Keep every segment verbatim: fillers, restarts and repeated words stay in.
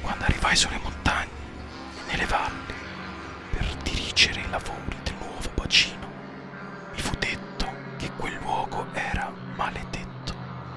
Quando arrivai sulle montagne e nelle valli per dirigere i lavori del nuovo bacino, mi fu detto che quel luogo era maledetto.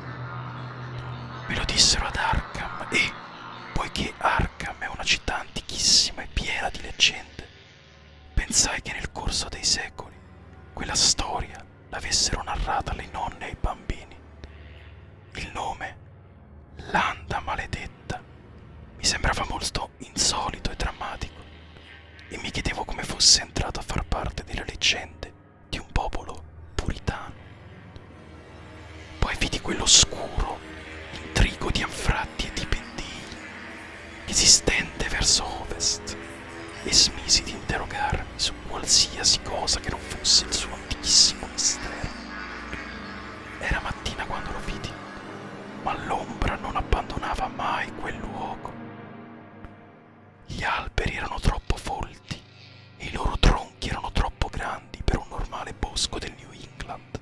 Me lo dissero ad Arkham e, poiché Arkham è una città antichissima e piena di leggende, pensai che nel corso dei secoli quella storia l'avessero narrata le nonne ai bambini. Il nome, Landa Maledetta, mi sembrava molto insolito e drammatico e mi chiedevo come fosse entrato a far parte delle leggende di un popolo puritano. Poi vidi quell'oscuro intrigo di anfratti e di pendii che si stende verso ovest e smisi di interrogarmi su qualsiasi cosa che non fosse il suo antichissimo mistero. Era mattina quando lo vidi, ma l'ombra non abbandonava mai quel luogo. Gli alberi erano troppo folti e i loro tronchi erano troppo grandi per un normale bosco del New England.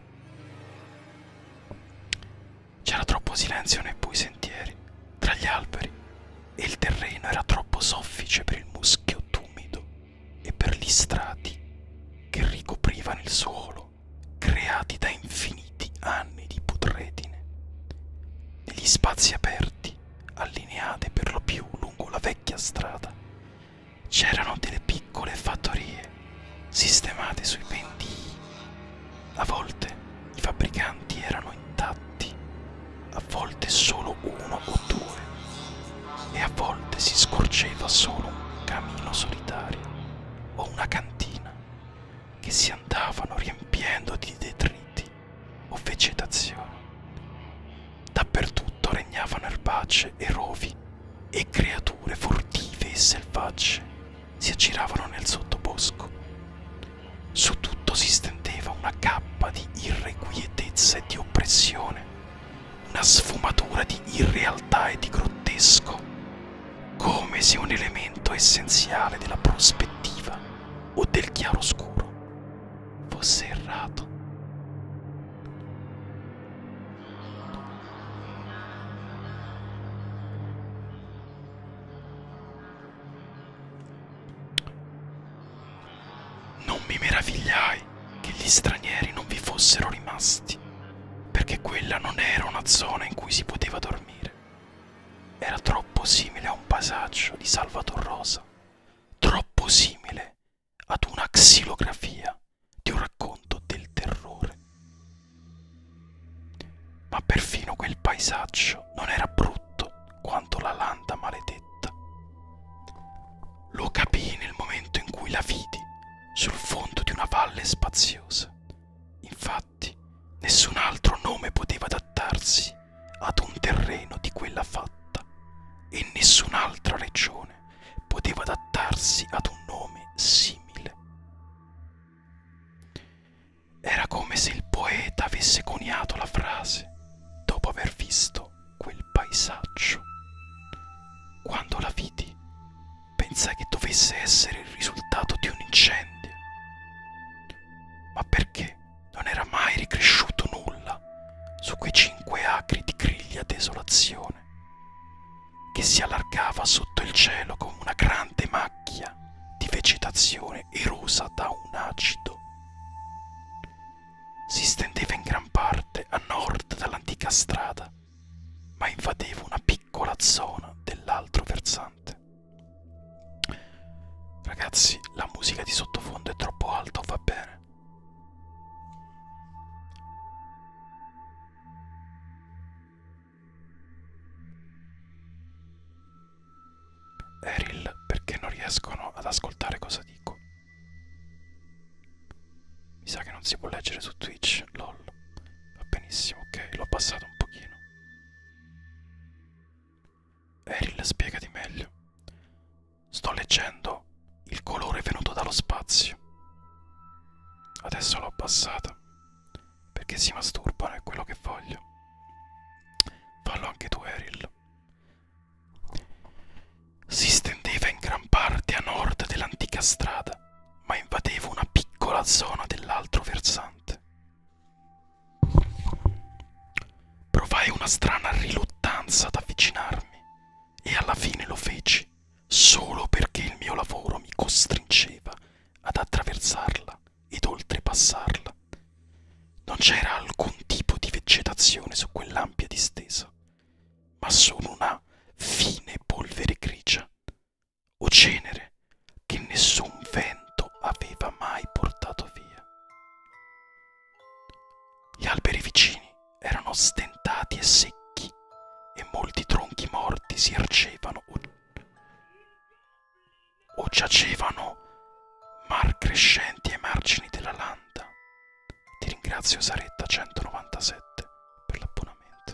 C'era troppo silenzio nei bui sentieri tra gli alberi e il terreno era troppo soffice per il muschio tumido e per gli strati che ricoprivano il suolo, creati da infiniti anni di putredine. Negli spazi aperti, allineati per lo più lungo la vecchia strada, c'erano delle piccole fattorie sistemate sui pendii. A volte i fabbricanti erano intatti, a volte solo uno o due, e a volte si scorgeva solo un camino solitario o una cantina che si andavano riempiendo di detriti o vegetazione. Dappertutto regnavano erbacce e rovi e creature furtive e selvagge si aggiravano nel sottobosco. Su tutto si stendeva una cappa di irrequietezza e di oppressione, una sfumatura di irrealtà e di grottesco, come se un elemento essenziale della prospettiva o del chiaroscuro fosse errato. Non mi meravigliai che gli stranieri non vi fossero rimasti, perché quella non era una zona in cui si poteva dormire. Era troppo simile a un paesaggio di Salvator Rosa, troppo simile ad una xilografia di un racconto del terrore. Ma perfino quel paesaggio non era brutto quanto la Landa Maledetta. Lo capii nel momento in cui la vidi sul fondo di una valle spaziosa. Infatti, nessun altro nome poteva adattarsi ad un terreno di quella fatta e nessun'altra regione poteva adattarsi ad un nome simile. Era come se il poeta avesse coniato la frase dopo aver visto quel paesaggio. Quando la vidi, pensai che dovesse essere il risultato di un incendio. Ma perché non era mai ricresciuto nulla su quei cinque acri di griglia desolazione che si allargava sotto il cielo come una grande macchia di vegetazione erosa da un acido. Si stendeva in gran parte a nord dall'antica strada, ma invadeva una piccola zona dell'altro versante. Ragazzi, la musica di sottofondo è troppo alta o va bene? Eril, perché non riescono ad ascoltare cosa dico? Mi sa che non si può leggere su Twitch, lol. Va benissimo, ok, l'ho abbassato un pochino. Eril, spiegati meglio. Sto leggendo Il colore venuto dallo spazio. Adesso l'ho abbassata perché si masturbano, è quello che voglio. Fallo anche tu, Eril. Si stendeva in gran parte a nord dell'antica strada, ma invadeva una piccola zona dell'altro versante. cenere che nessun vento aveva mai portato via. Gli alberi vicini erano stentati e secchi e molti tronchi morti si ergevano o, o giacevano mar crescenti ai margini della landa. Ti ringrazio Saretta centonovantasette per l'abbonamento.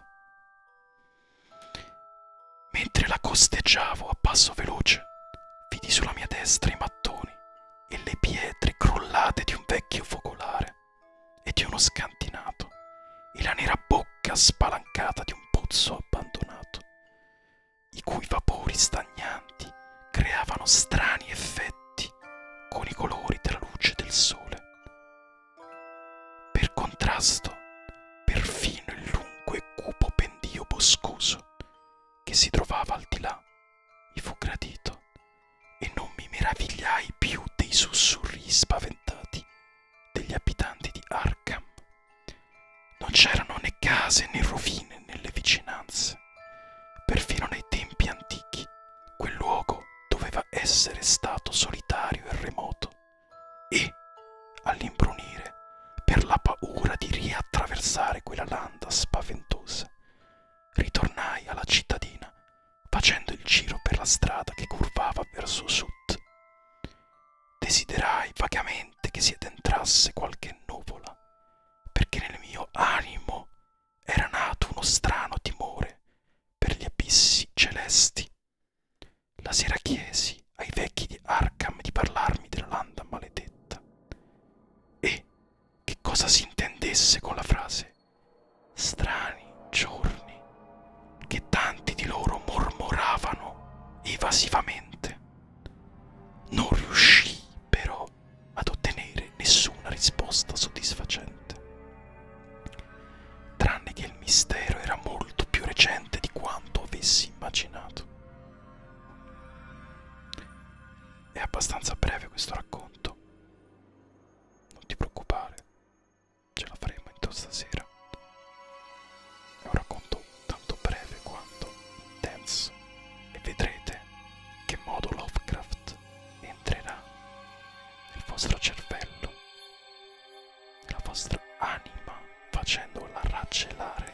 Mentre la costeggiavo a passo veloce, vidi sulla mia destra i mattoni e le pietre crollate di un vecchio focolare e di uno scantinato e la nera bocca spalancata di un pozzo abbandonato, i cui vapori stagnanti creavano strani effetti con i colori della luce del sole. Per contrasto, perfino il lungo e cupo pendio boscoso che si trovava al di là mi fu gradito e non mi meravigliai più dei sussurri spaventati degli abitanti di Arkham. Non c'erano né case né rovine nelle vicinanze. Perfino nei tempi antichi quel luogo doveva essere stato solitario e remoto e, all'imbrunire, per la paura di riattraversare quella landa spaventosa, ritornai alla cittadina facendo il giro per la strada che curvava verso sud. Desiderai vagamente che si addentrasse qualche nuvola, perché nel mio animo era nato uno strano timore per gli abissi celesti. La sera chiesi ai vecchi di Arkham di parlarmi della landa maledetta e che cosa si intendesse con la frase strani giorni che tanti di loro mormoravano evasivamente. Non riuscii però ad ottenere nessuna risposta soddisfacente, tranne che il mistero era molto più recente di quanto avessi immaginato. È abbastanza breve questo racconto, non ti preoccupare, ce la faremo entro stasera. È un racconto tanto breve quanto intenso e vedrete che modo Lovecraft entrerà nel vostro cervello, nella vostra anima, facendola raggelare.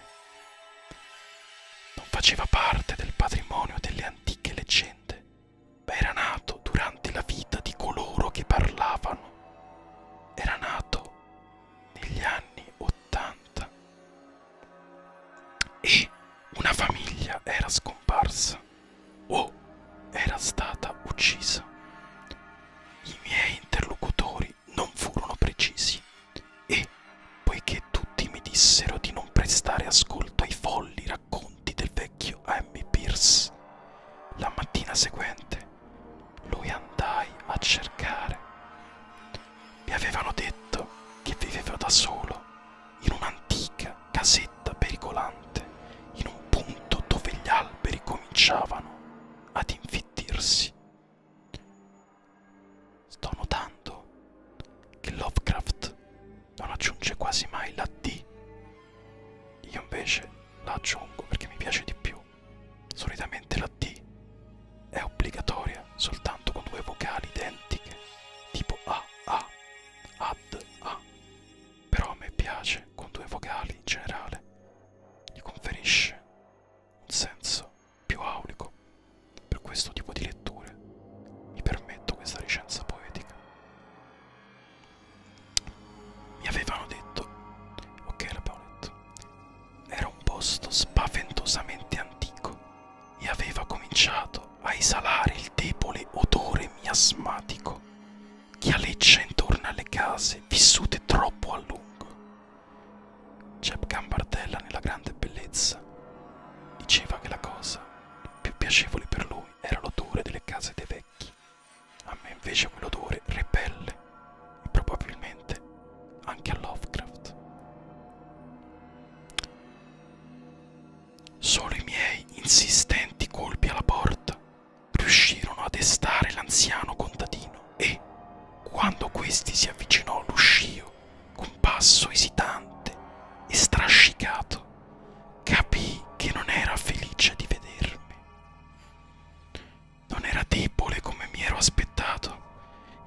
Non faceva parte del patrimonio delle antiche leggende, ma era nato durante la vita di coloro che parlavano. Era nato negli anni ottanta e una famiglia era scomparsa o era stata uccisa. I miei interlocutori non furono precisi e, poiché tutti mi dissero di non prestare ascolto ai folli racconti del vecchio M. Pierce, la mattina seguente lui andai a cercare. Mi avevano detto che viveva da solo in un'antica casetta pericolante, in un punto dove gli alberi cominciavano ad infittirsi. Sto notando che Lovecraft non aggiunge quasi mai la D. Io invece la aggiungo perché mi piace di più. Solitamente la D è obbligatoria soltanto con due vocali identiche, tipo A, A, Ad, A. Però a me piace con due vocali in generale. Gli conferisce un senso più aulico per questo tipo di letture.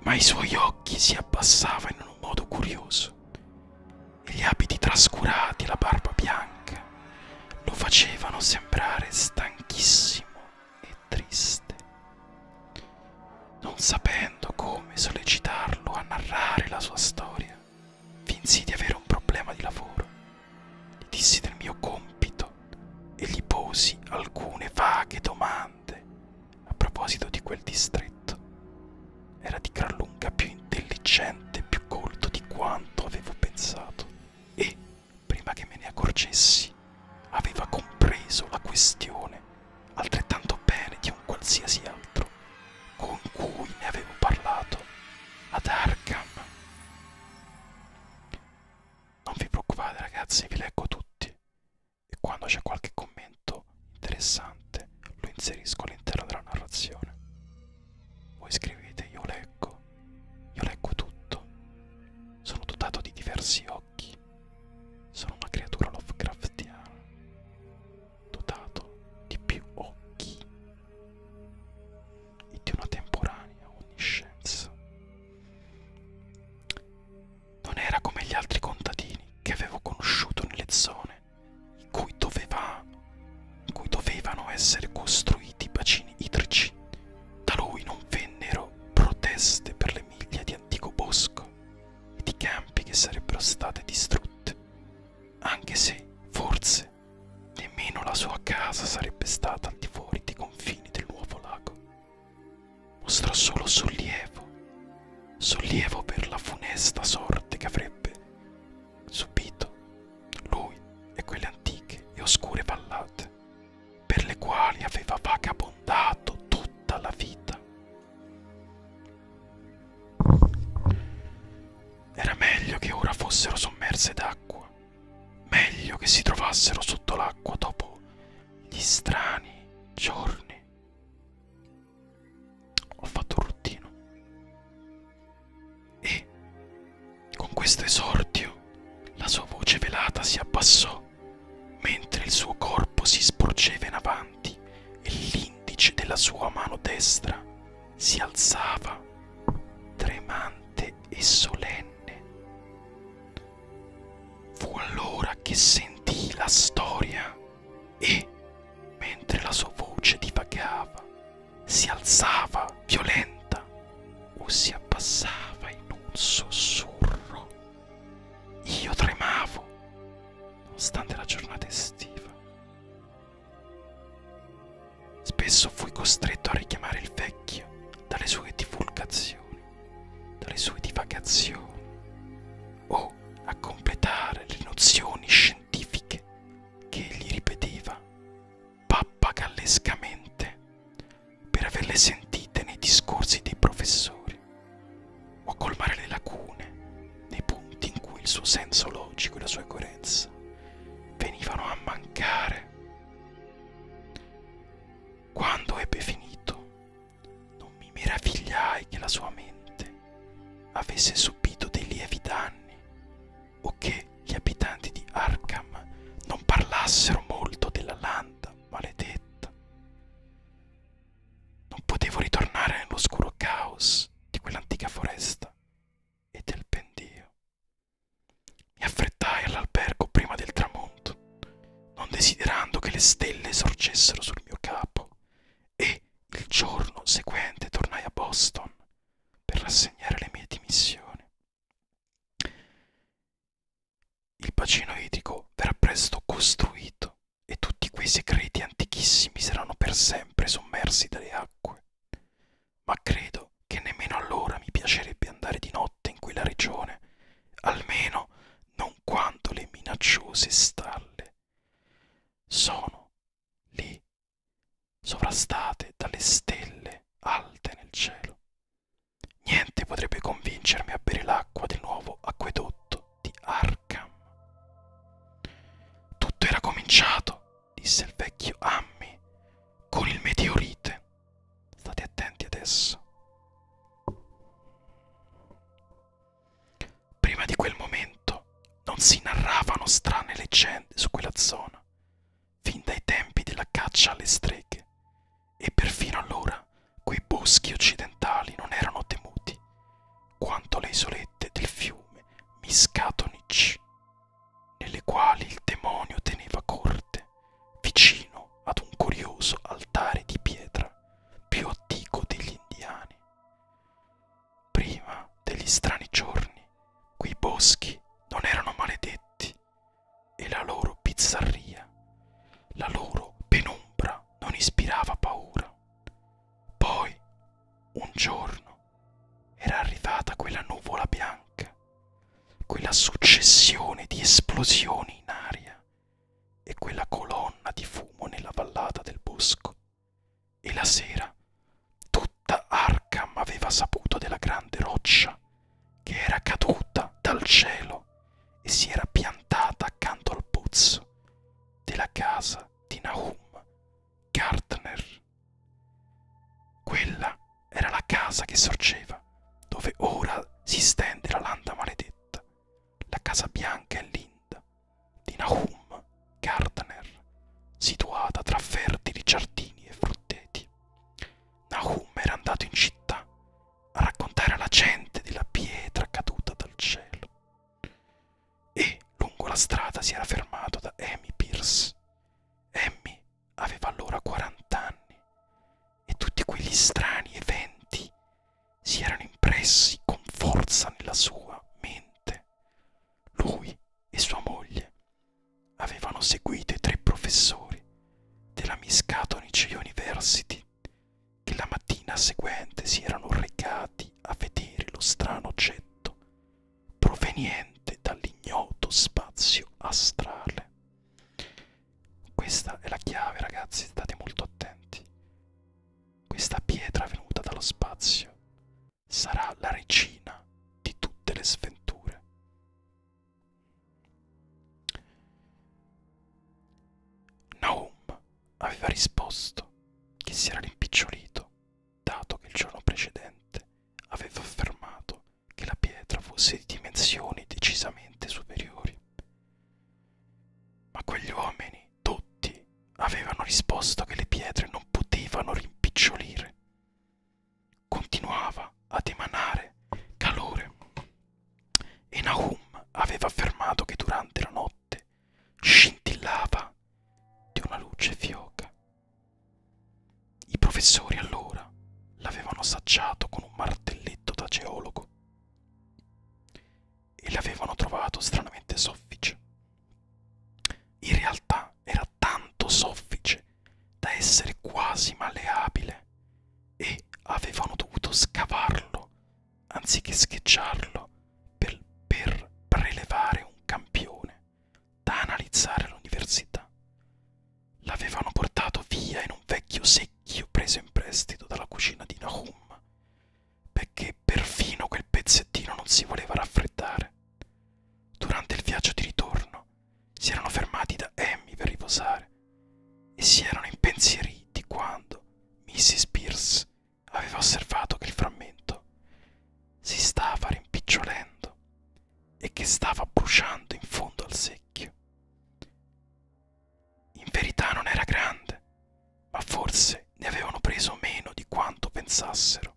ma i suoi occhi si abbassavano in un modo curioso e gli abiti trascurati e la barba bianca lo facevano sembrare stanchissimo e triste. Non sapendo come sollecitarlo a narrare la sua storia, finsi di avere un problema di lavoro. Gli dissi del mio compito e gli posi alcune vaghe domande a proposito di quel distretto. Era di gran lunga più intelligente e più colto di quanto avevo pensato e, prima che me ne accorgessi, aveva compreso la questione altrettanto bene di un qualsiasi altro con cui ne avevo parlato ad Arkham. Non vi preoccupate ragazzi, vi leggo tutti e quando c'è qualche commento interessante lo inserisco all'interno della narrazione. Voi scrivete, io leggo, io leggo tutto. Sono dotato di diversi occhi, sono una creatura Lovecraftiana, dotato di più occhi e di una temporanea onniscienza. Non era come gli altri contadini che avevo conosciuto nelle zone in cui, doveva, in cui dovevano essere costruiti bacini idrici. Da lui non vennero proteste per le miglia di antico bosco e di campi che sarebbero state distrutte, anche se, forse, nemmeno la sua casa sarebbe stata al di fuori dei confini del nuovo lago. Mostrò solo sollievo, sollievo per la funesta sorte che avrebbe subito lui e quelle antiche e oscure vallate per le quali aveva vagabondato tutta la vita. Era meglio che ora fossero sommerse d'acqua, meglio che si trovassero sotto l'acqua dopo gli strani giorni. Ho fatto un ruttino e, con questo esordio, la sua voce velata si abbassò, mentre il suo corpo si sporgeva in avanti e l'indice della sua mano destra si alzava, tremante e solenne. Fu allora che sentii la storia e, mentre la sua voce divagava, si alzava violenta o si abbassava in un sussurro, io tremavo, nonostante la giornata estiva. Spesso fui costretto a richiamare il vecchio dalle sue divulgazioni, dalle sue divagazioni, o a completare le nozioni scientifiche che egli ripeteva pappagallescamente per averle sentite nei discorsi dei professori, o a colmare le lacune nei punti in cui il suo senso logico e la sua coerenza venivano a mancare. Quando ebbe finito, non mi meravigliai che la sua mente avesse subito dei lievi danni o che gli abitanti di Arkham non parlassero molto della landa maledetta. Non potevo ritornare nell'oscuro caos di quell'antica foresta e del pendio. Mi affrettai all'albergo prima del tramonto, non desiderando che le stelle sorgessero sul mio capo, e il giorno seguente tornai a Boston per rassegnare le mie dimissioni. Il bacino idrico verrà presto costruito e tutti quei segreti antichissimi saranno per sempre sommersi dalle acque, ma credo che nemmeno allora mi piacerebbe andare di notte in quella regione, almeno non quando le minacciose stalle sono lì, sovrastate dalle stelle alte nel cielo. Niente potrebbe convincermi a bere l'acqua del nuovo acquedotto di Arkham. Tutto era cominciato, disse il vecchio Ammi, con il meteorite. State attenti adesso. Prima di quel momento non si narravano strane leggende su quella zona, fin dai tempi della caccia alle streghe, e perfino allora quei boschi occidentali non erano temuti Un giorno era arrivata quella nuvola bianca, quella successione di esplosioni in aria e quella colonna di fumo nella vallata del bosco. E la sera tutta Arkham aveva saputo della grande roccia che era caduta dal cielo e si era piantata accanto al pozzo della casa di Nahum Gardner. Quella era la casa che sorgeva dove ora si stende la landa maledetta, la casa bianca e linda di Nahum Gardner, situata tra fertili giardini e frutteti. Nahum era andato in città a raccontare alla gente della pietra caduta dal cielo e lungo la strada si era fermato da Amy Pierce. Amy aveva allora quaranta anni e tutti quegli strani eventi si erano impressi con forza nella sua mente. Lui e sua moglie avevano seguito i tre professori della Miskatonic University che la mattina seguente si erano recati a vedere lo strano oggetto proveniente dall'ignoto spazio astrale. Questa è la chiave, ragazzi, state molto attenti. Questa pietra venuta dallo spazio sarà la regina di tutte le sventure. Nahum aveva risposto che si era rimpicciolito, dato che il giorno precedente aveva affermato che la pietra fosse di dimensioni decisamente superiori. Ma quegli uomini, tutti, avevano risposto che le pietre non potevano rimpicciolire. Continuava ad emanare calore e Nahum aveva affermato che durante la notte scintillava di una luce fioca. I professori allora l'avevano assaggiato con un martelletto da geologo e l'avevano trovato stranamente soffice. In realtà era tanto soffice da essere quasi malleabile e avevano dovuto scavarlo anziché scheggiarlo per, per prelevare un campione da analizzare all'università. L'avevano portato via in un vecchio secchio preso in prestito dalla cucina di Nahum, perché perfino quel pezzettino non si voleva raffreddare. Durante il viaggio di ritorno si erano fermati da Amy per riposare e si erano impensieriti quando missus Pierce aveva osservato che il frammento si stava rimpicciolendo e che stava bruciando in fondo al secchio. In verità non era grande, ma forse ne avevano preso meno di quanto pensassero.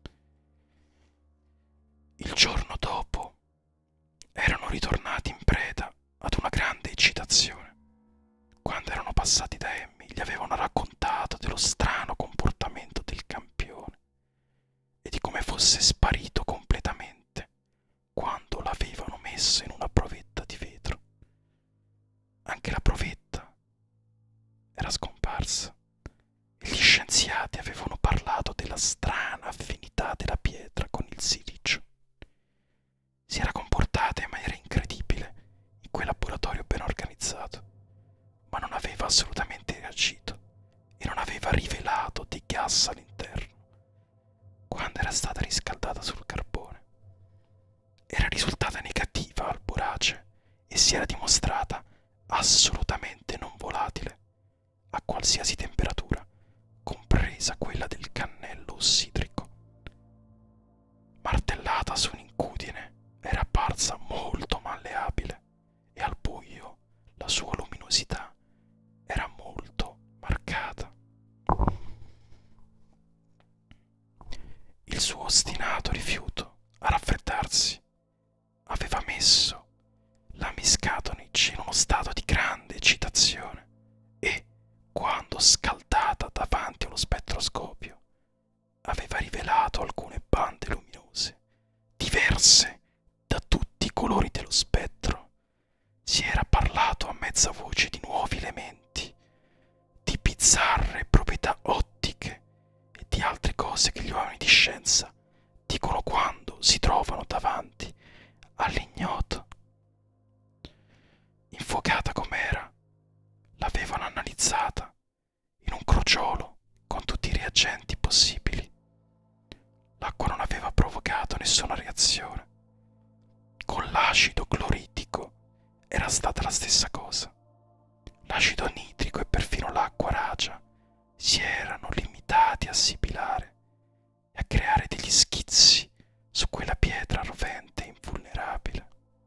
Il giorno dopo erano ritornati in preda ad una grande eccitazione. Quando erano passati da Amy, gli avevano raccontato dello strano comportamento del campione e di come fosse sparito completamente quando l'avevano messo in una provetta di vetro. Anche la provetta era scomparsa e gli scienziati avevano parlato della strana affinità della pietra con il silicio. Si era comportata in maniera incredibile in quel laboratorio ben organizzato, ma non aveva assolutamente reagito e non aveva rivelato dei gas all'interno quando era stata riscaldata sul carbone. Era risultata negativa al borace e si era dimostrata assolutamente non volatile a qualsiasi temperatura, compresa quella del cannello ossidrico. Martellata su un'incudine, era apparsa molto malleabile e al buio la sua luminosità era molto marcata. Il suo ostinato rifiuto a raffreddarsi aveva messo la Miskatonic in uno stato di grande eccitazione e, quando scaldata davanti allo spettroscopio, aveva rivelato alcune bande luminose, diverse da tutti i colori dello spettro. Si era parlato a mezza voce di nuovi elementi, di bizzarre proprietà ottiche e di altre cose cose che gli uomini di scienza dicono quando si trovano davanti all'ignoto. Infuocata com'era, l'avevano analizzata in un crogiolo con tutti i reagenti possibili. L'acqua non aveva provocato nessuna reazione. Con l'acido cloritico era stata la stessa cosa. L'acido nitrico e perfino l'acqua ragia si erano limitati a sibilare e a creare degli schizzi su quella pietra rovente e invulnerabile.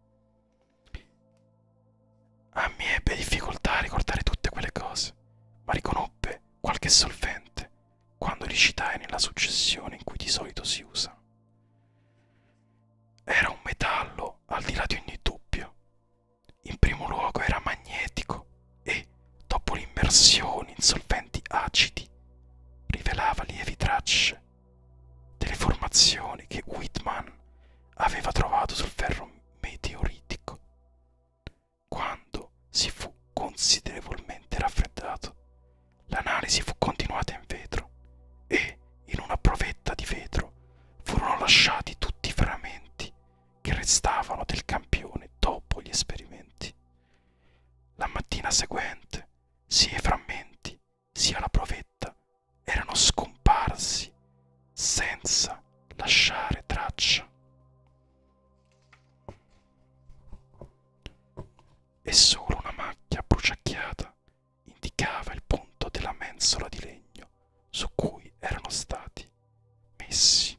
A me ebbe difficoltà a ricordare tutte quelle cose, ma riconobbe qualche solvente quando li citai nella successione in cui di solito si usa. Era un metallo al di là di ogni dubbio. In primo luogo era magnetico e, dopo l'immersione in solventi acidi, rivelava lievi tracce delle formazioni che Whitman aveva trovato sul ferro meteoritico. Quando si fu considerevolmente raffreddato, l'analisi fu continuata in vetro e, in una provetta di vetro, furono lasciati tutti i frammenti che restavano del campione dopo gli esperimenti. La mattina seguente, sia i frammenti sia la provetta erano scomparsi senza lasciare traccia. E solo una macchia bruciacchiata indicava il punto della mensola di legno su cui erano stati messi.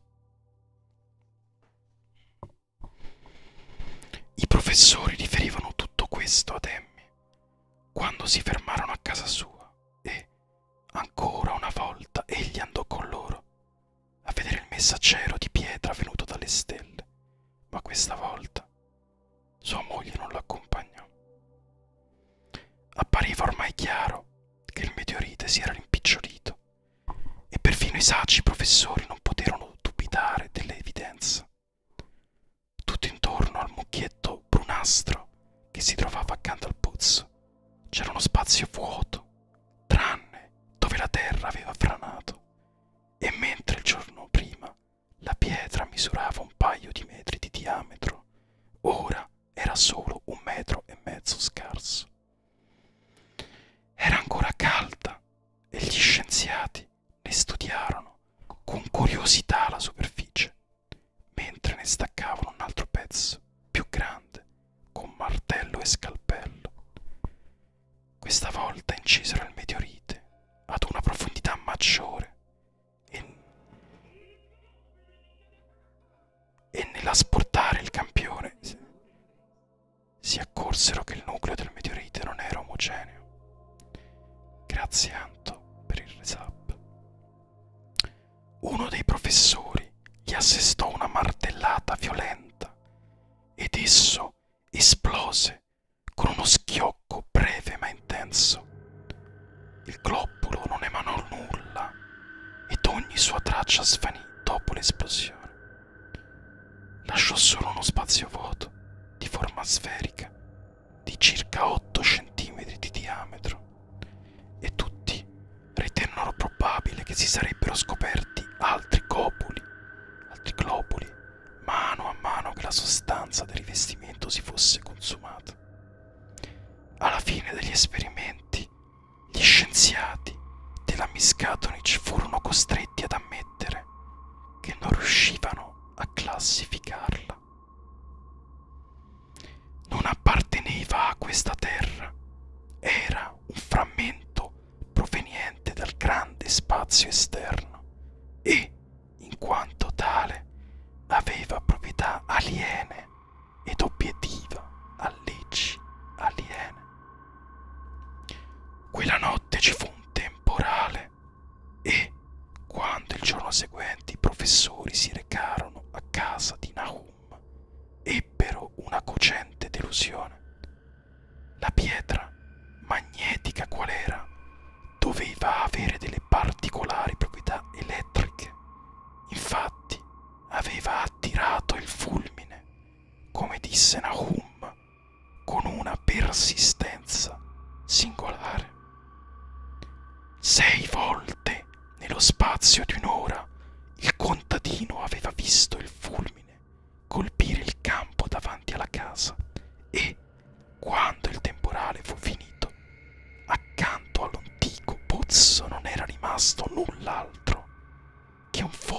I professori riferivano tutto questo ad Emmy quando si fermarono a casa sua e, ancora una volta, egli andò con loro a vedere il messaggero di pietra venuto dalle stelle, ma questa volta sua moglie non lo accompagnò. Appariva ormai chiaro che il meteorite si era rimpicciolito e perfino i saggi professori non poterono dubitare dell'evidenza. Tutto intorno al mucchietto brunastro che si trovava accanto al pozzo c'era uno spazio vuoto, tranne dove la terra aveva franato, e mentre il giorno prima la pietra misurava un paio di metri di diametro, ora era solo un metro e mezzo scarso. Era ancora calda e gli scienziati ne studiarono con curiosità la superficie, mentre ne staccavano un altro pezzo, più grande, con martello e scalpello. Questa volta incisero il meteorite ad una profondità maggiore e, e nell'asportare il campione si accorsero che il nucleo del meteorite non era omogeneo. Grazie Anto per il resub. Uno dei professori gli assestò una martellata violenta ed esso esplose con uno schiocco breve ma intenso. Il globulo non emanò nulla ed ogni sua traccia svanì dopo l'esplosione. Lasciò solo uno spazio vuoto di forma sferica di circa otto centimetri di diametro e tutti ritennero probabile che si sarebbero scoperti altri globuli, altri globuli, mano a mano che la sostanza del rivestimento si fosse consumata. Alla fine degli esperimenti, gli scienziati della Miskatonic furono costretti ad ammettere che non riuscivano a classificarla. Non apparteneva a questa terra, era un frammento proveniente dal grande spazio esterno e, in quanto tale, aveva proprietà aliene ed obiettiva a leggi aliene. Quella notte ci fu un temporale e, quando il giorno seguente i professori si recarono a casa di Nahum, ebbero una cocente delusione. La pietra, magnetica qual era, doveva avere delle particolari proprietà elettriche. Infatti, aveva attirato il fulmine, come disse Nahum, con una persistenza singolare. Sei volte nello spazio di un'ora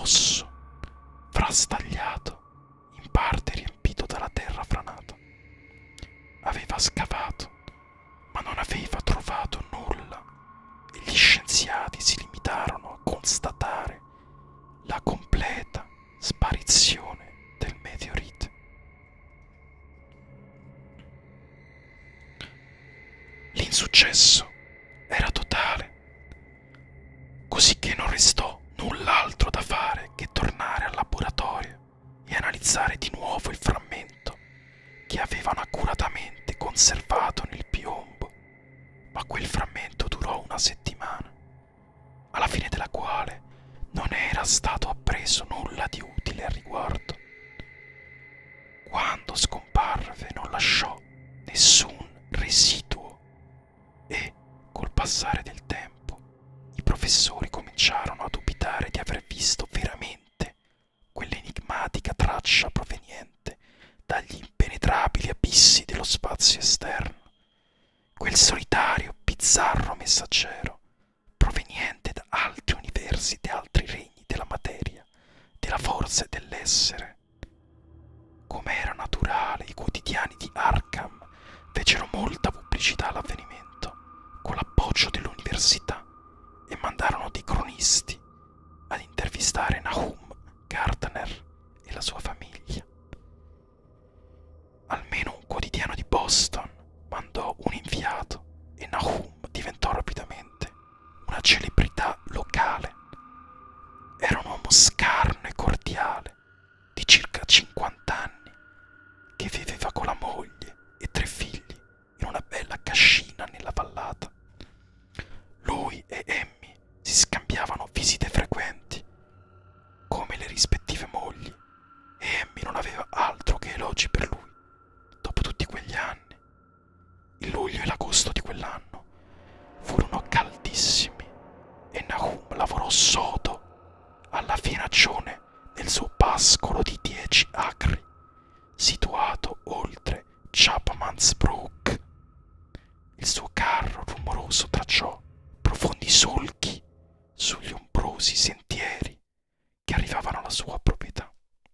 fosso frastagliato, in parte riempito dalla terra franata. Aveva scavato, ma non aveva trovato nulla, e gli scienziati si limitarono a constatare la completa sparizione del meteorite. L'insuccesso era totale, così che non restò null'altro da fare che tornare al laboratorio e analizzare di nuovo il frammento che avevano accuratamente conservato nel piombo. Ma quel frammento durò una settimana, alla fine della quale non era stato appreso nulla di utile al riguardo. Quando scomparve non lasciò nessun residuo e, col passare del tempo, i professori cominciarono a dubitare di aver visto veramente quell'enigmatica traccia proveniente dagli impenetrabili abissi dello spazio esterno, quel solitario, bizzarro messaggero proveniente da altri universi e altri regni della materia, della forza e dell'essere. Come era naturale, i quotidiani di Arkham fecero molta pubblicità all'avvenimento, con l'appoggio dell'università, e mandarono dei cronisti ad intervistare Nahum Gardner e la sua famiglia. Almeno un quotidiano di Boston mandò un inviato e Nahum diventò rapidamente una celebrità locale. Era un uomo scarno e cordiale, di circa cinquanta anni, che viveva con la moglie e tre figli in una bella cascina nella vallata. Lui e Emmy si scambiavano visite frequenti, come le rispettive mogli, e Emmy non aveva altro che elogi per lui. Dopo tutti quegli anni, il luglio e l'agosto di quell'anno furono caldissimi e Nahum lavorò sodo alla fienagione nel suo pascolo di dieci acri, situato oltre Chapman's Brook. Il suo carro rumoroso tracciò profondi solchi sugli ombrosi sentieri che arrivavano alla sua proprietà.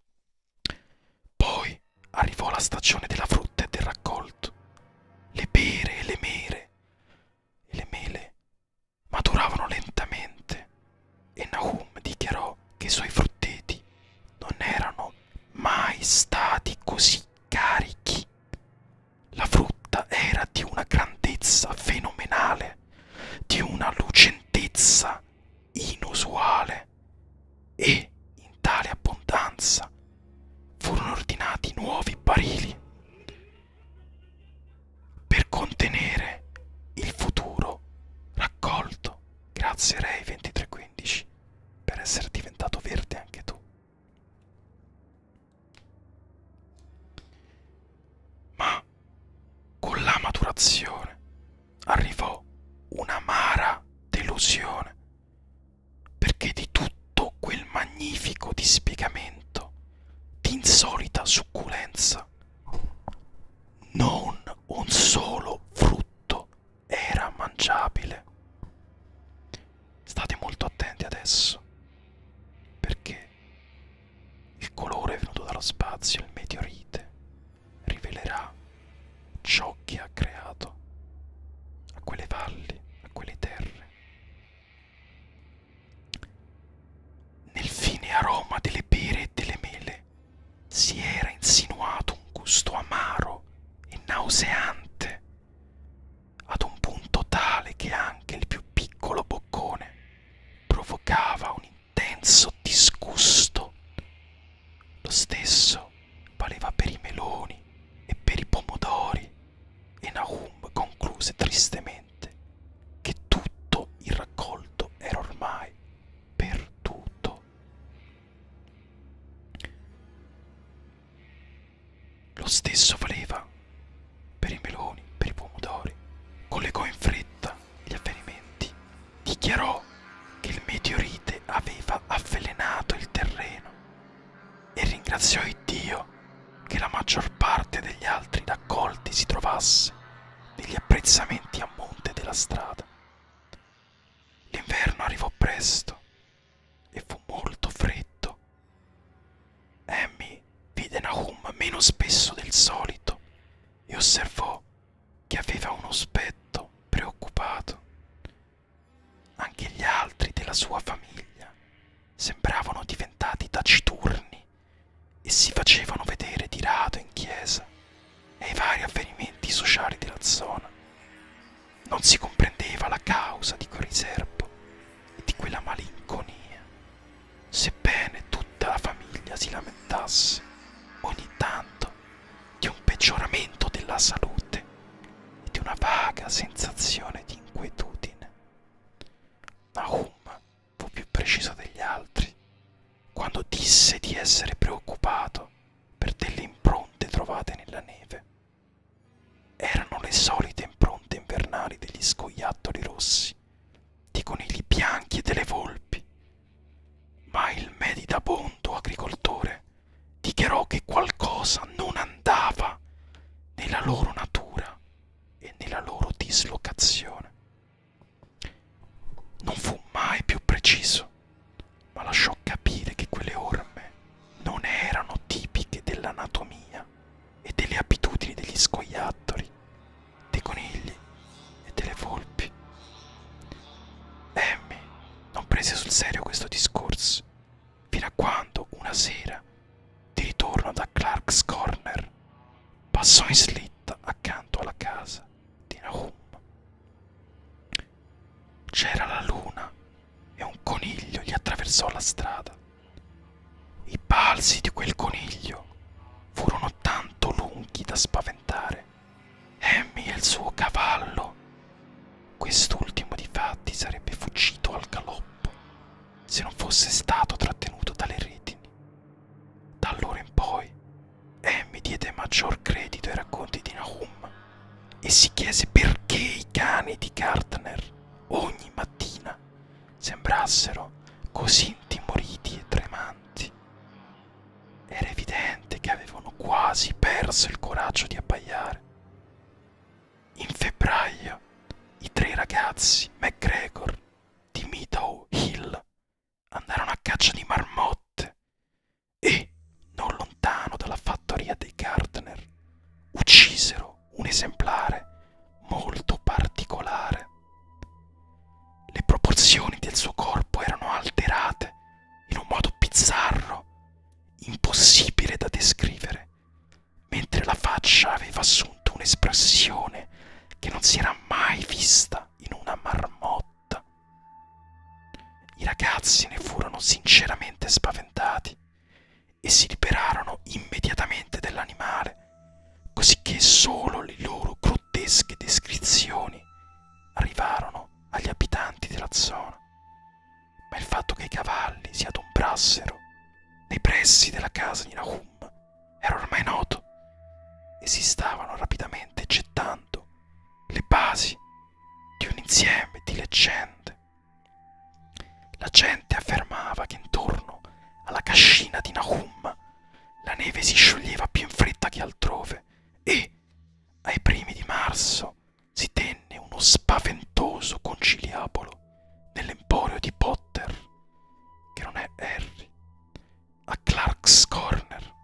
Poi arrivò la stagione della frutta e del raccolto. Le pere e le mere e le mele maturavano lentamente e Nahum dichiarò che i suoi frutteti non erano mai stati così carichi. La frutta era di una grandezza fenomenale, di una lucentezza inusuale, e in tale abbondanza furono ordinati nuovi barili per contenere il futuro raccolto. Grazie Ray ventitré quindici per essere diventato verde anche tu. Ma con la maturazione arrivò un'amara delusione, perché di tutto quel magnifico dispiegamento di insolita succulenza non un solo frutto era mangiabile. State molto attenti adesso, perché il colore venuto dallo spazio, il meteorite, rivelerà ciò che ha creato a quelle valli, a quelle terre. Nel fine aroma delle pere e delle mele si era insinuato un gusto amaro e nauseante, ad un punto tale che anche il più piccolo boccone provocava un intenso disgusto. Lo stesso valeva per i meloni e per i pomodori, e Nahum concluse tristemente che tutto il raccolto era ormai perduto. Lo stesso valeva per i meloni, per i pomodori. Collegò in fretta gli avvenimenti, dichiarò che il meteorite aveva avvelenato il terreno e ringraziò Dio che la maggior parte degli altri raccolti si trovasse negli apprezzamenti a monte della strada. L'inverno arrivò presto e fu molto freddo spesso del solito e osservò che aveva un aspetto preoccupato. Anche gli altri della sua famiglia sembravano diventati taciturni e si facevano vedere di rado in chiesa e ai vari avvenimenti sociali della zona. Non si comprendeva la causa di quel riserbo e di quella malinconia, sebbene tutta la famiglia si lamentasse ogni tanto di un peggioramento della salute e di una vaga sensazione di inquietudine. Nahum fu più preciso degli altri quando disse di essere preoccupato per delle impronte trovate nella neve. Erano le solite impronte invernali degli scoiattoli rossi, dei conigli bianchi e delle volpi, ma il meditabondo agricoltore dichiarò che qualcosa non andava nella loro natura e nella loro dislocazione. Non fu mai più preciso, ma lasciò capire che quelle orme non erano tipiche dell'anatomia e delle abitudini degli scoiattoli, dei conigli e delle volpi. Emmy non prese sul serio questo discorso, fino a quando una sera, di ritorno da Clark's Corner, passò in slitta accanto alla casa di Nahum. C'era la luna e un coniglio gli attraversò la strada. I balzi di quel coniglio furono tanto lunghi da spaventare Emmy e il suo cavallo. Quest'ultimo difatti sarebbe fuggito al galoppo se non fosse stato trattenuto dalle retini. Da allora in poi Emmy diede maggior credito ai racconti di Nahum e si chiese perché i cani di Gardner ogni mattina sembrassero così intimoriti e tremanti. Era evidente che avevano quasi perso il coraggio di abbaiare. In febbraio i tre ragazzi McGregor di Meadow Hill andarono a caccia di marmotte e, non lontano dalla fattoria dei Gardner, uccisero un esemplare molto particolare. Le proporzioni del suo corpo erano alterate in un modo bizzarro, impossibile da descrivere, mentre la faccia aveva assunto un'espressione che non si era mai vista in una marmotta. I ragazzi ne furono sinceramente spaventati e si liberarono immediatamente dell'animale, cosicché solo le loro grottesche descrizioni arrivarono agli abitanti della zona. Ma il fatto che i cavalli si adombrassero nei pressi della casa di Nahum era ormai noto e si stavano rapidamente gettando le basi di un insieme di leggende. La gente affermava che intorno alla cascina di Nahum la neve si scioglieva più in fretta che altrove e, ai primi di marzo, si tenne uno spaventoso conciliabolo nell'emporio di Potter, che non è Harry, a Clark's Corner.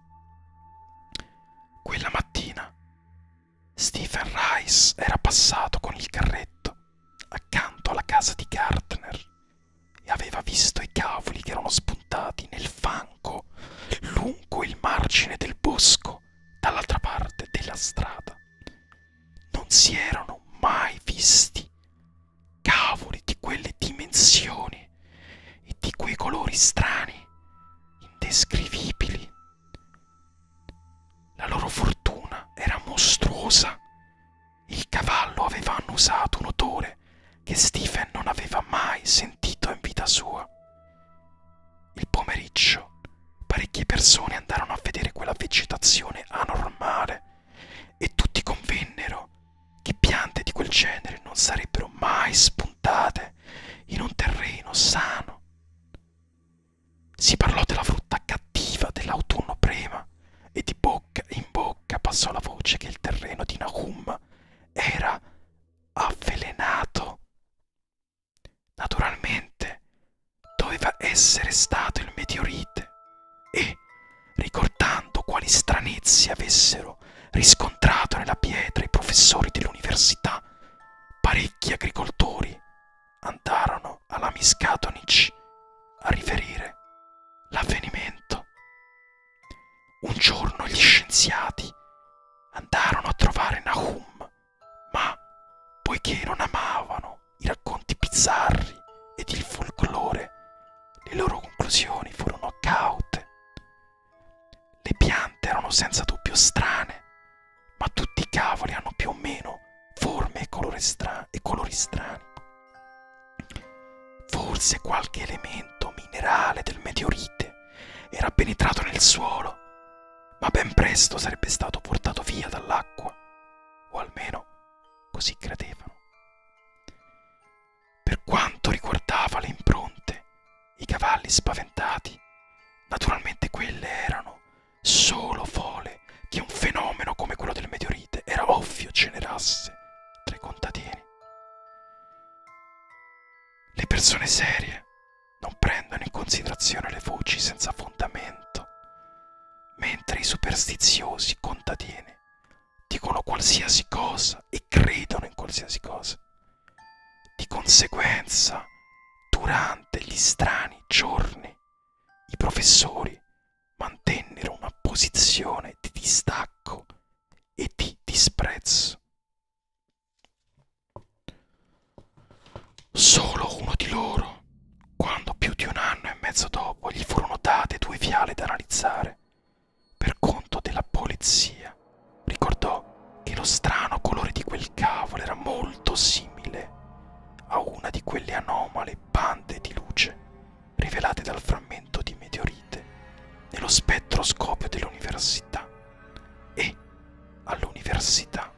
Quella mattina Stephen Rice era passato con il carretto accanto alla casa di Gardner e aveva visto i cavoli che erano spuntati nel fango lungo il margine del bosco dall'altra parte della strada. Non si erano mai visti cavoli di quelle dimensioni e di quei colori strani, indescrivibili. La loro fortuna era mostruosa. Il cavallo aveva annusato un odore che Stephen non aveva mai sentito in vita sua. Il pomeriggio parecchie persone andarono a vedere quella vegetazione anormale e tutti convennero che piante di quel genere non sarebbero mai spuntate in un terreno sano. Si parlò della frutta cattiva dell'autunno prima e di bocca in bocca passò la voce che il terreno di Nahum era avvelenato. Naturalmente doveva essere stato il meteorite e, ricordando quali stranezze se avessero riscontrato nella pietra i professori dell'università. Parecchi agricoltori andarono alla Miskatonic a riferire l'avvenimento. Un giorno gli scienziati andarono a trovare Nahum, ma poiché non amavano i racconti bizzarri ed il folklore, le loro conclusioni furono caute. Le piante erano senza dubbio strane, ma tutti i cavoli hanno più o meno forme e colori, stra- e colori strani. Forse qualche elemento minerale del meteorite era penetrato nel suolo, ma ben presto sarebbe stato portato via dall'acqua, o almeno così credevano. Per quanto riguardava le impronte, i cavalli spaventati, naturalmente quelle erano solo fole che un fenomeno come quello del meteorite era ovvio generasse tra i contadini. Le persone serie non prendono in considerazione le voci senza fondamento, mentre i superstiziosi contadini dicono qualsiasi cosa e credono in qualsiasi cosa. Di conseguenza, durante gli strani giorni, i professori mantennero una posizione di distacco e di disprezzo. Solo uno di loro, quando più di un anno e mezzo dopo gli furono date due fiale da analizzare per conto della polizia, ricordò che lo strano colore di quel cavolo era molto simile a una di quelle anomale bande di luce rivelate dal frammento di meteorite nello spettroscopio dell'università. E all'università,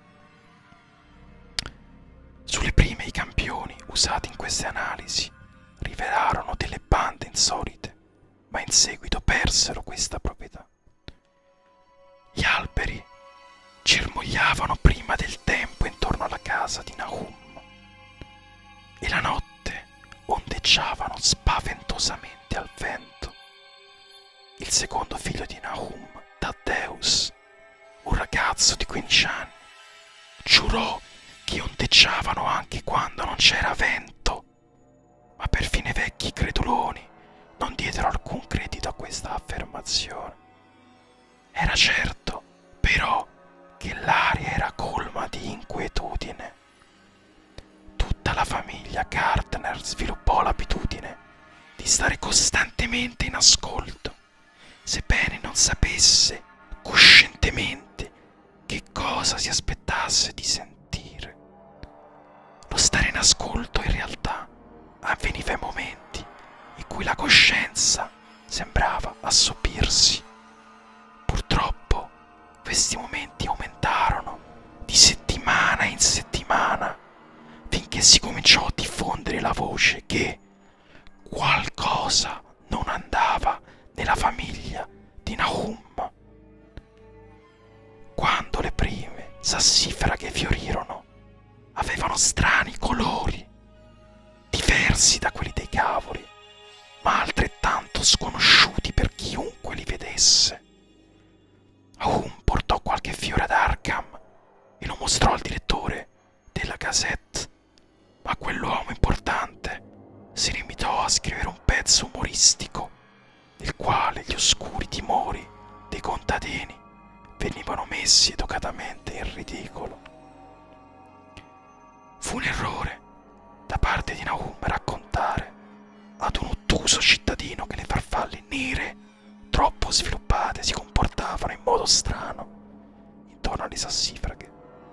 sulle prime i campioni usati in queste analisi rivelarono delle bande insolite, ma in seguito persero questa proprietà. Gli alberi germogliavano prima del tempo intorno alla casa di Nahum e la notte ondeggiavano spaventosamente al vento. Il secondo figlio di Nahum, Taddeus, un ragazzo di quindici anni, giurò che ondeggiavano anche quando non c'era vento, ma perfino i vecchi creduloni non diedero alcun credito a questa affermazione. Era certo, però, che l'aria era colma di inquietudine. Tutta la famiglia Gardner sviluppò l'abitudine di stare costantemente in ascolto, sebbene non sapesse coscientemente che cosa si aspettasse di sentire. Lo stare in ascolto in realtà avveniva in momenti in cui la coscienza sembrava assoupirsi. Purtroppo questi momenti aumentarono di settimana in settimana, finché si cominciò a diffondere la voce che qualcosa non andava nella famiglia di Nahum. Quando le prime sassifraghe fiorirono, avevano strani colori, diversi da quelli dei cavoli, ma altrettanto sconosciuti per chiunque li vedesse. Nahum portò qualche fiore ad Arkham e lo mostrò al direttore della Gazette, ma quell'uomo importante si limitò a scrivere un pezzo umoristico nel quale gli oscuri timori dei contadini venivano messi educatamente in ridicolo. Fu un errore da parte di Nahum raccontare ad un ottuso cittadino che le farfalle nere troppo sviluppate si comportavano in modo strano intorno alle sassifraghe.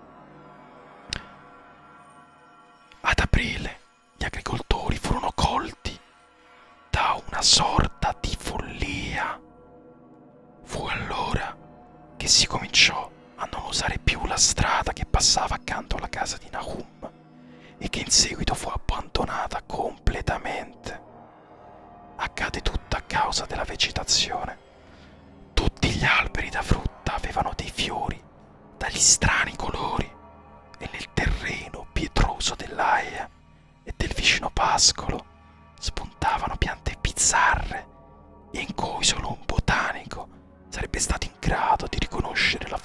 Ad aprile gli agricoltori furono colti da una sorta di follia. Fu allora che si cominciò a non usare più la strada che passava accanto alla casa di Nahum e che in seguito fu abbandonata completamente. Accade tutto a causa della vegetazione. Tutti gli alberi da frutta avevano dei fiori dagli strani colori e nel terreno pietroso dell'Aia e del vicino pascolo spuntavano piante bizzarre in cui solo un botanico sarebbe stato in grado di riconoscere la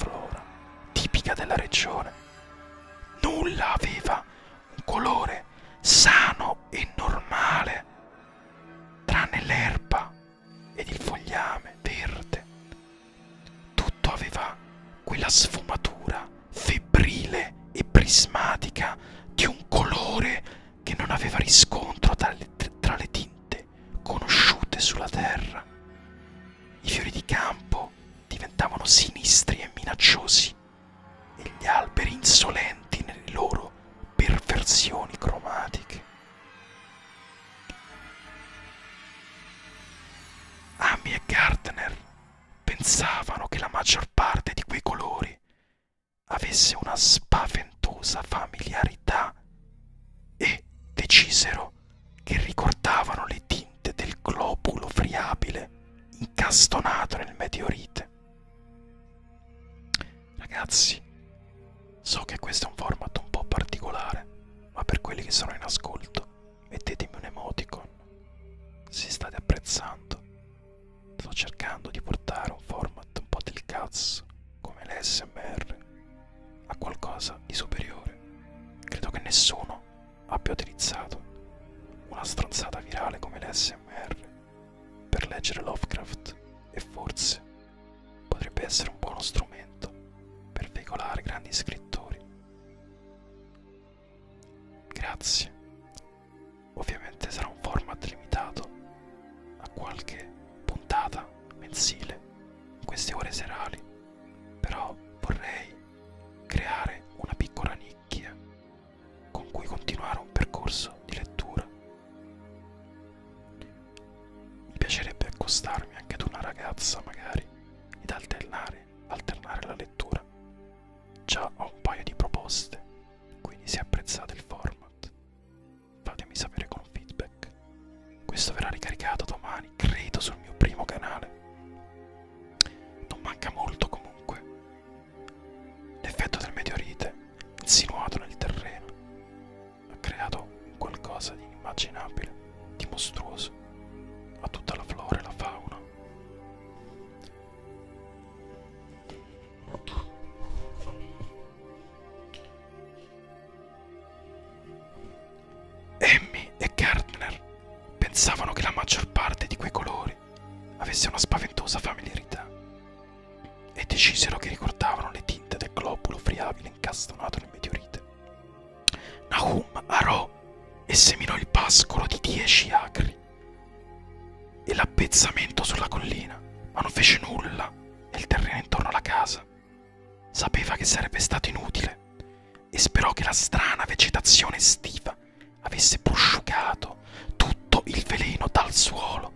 sfumatura febbrile e prismatica di un colore che non aveva riscontro tra le, tra le tinte conosciute sulla terra. I fiori di campo diventavano sinistri e minacciosi e gli alberi insolenti nelle loro perversioni cromatiche. Amy e Gardner pensavano che la maggior parte di quei colori avesse una spaventosa familiarità e decisero che ricordavano le tinte del globulo friabile incastonato nel meteorite. Ragazzi, so che questo è un format un po' particolare, ma per quelli che sono in ascolto, mettetemi un emoticon se state apprezzando. Sto cercando di portare un format un po' del cazzo, come l'A S M R, a qualcosa di superiore. Credo che nessuno abbia utilizzato una stronzata virale come l'A S M R per leggere Lovecraft e forse potrebbe essere un buono strumento per veicolare grandi scrittori. Grazie. Ovviamente sarà un format limitato a qualche puntata mensile in queste ore serali, però vorrei creare una piccola nicchia con cui continuare un percorso di lettura. Mi piacerebbe accostarmi anche ad una ragazza magari ed alternare, alternare la lettura. Già ho un paio di proposte, quindi se apprezzate il format fatemi sapere con un feedback. Questo verrà ricaricato domani, credo, sul mio primo canale. Non manca molto comunque. L'effetto del meteorite insinuato nel terreno ha creato qualcosa di inimmaginabile, di mostruoso a tutta la flora e la fauna. Amy e Gardner pensavano che la maggior parte di quei colori avesse una spaventosa familiarità e decisero che ricordavano le tinte del globulo friabile incastonato nel meteorite. Nahum arò e seminò il pascolo di dieci acri e l'appezzamento sulla collina, ma non fece nulla nel terreno intorno alla casa. Sapeva che sarebbe stato inutile e sperò che la strana vegetazione estiva avesse prosciugato tutto il veleno dal suolo.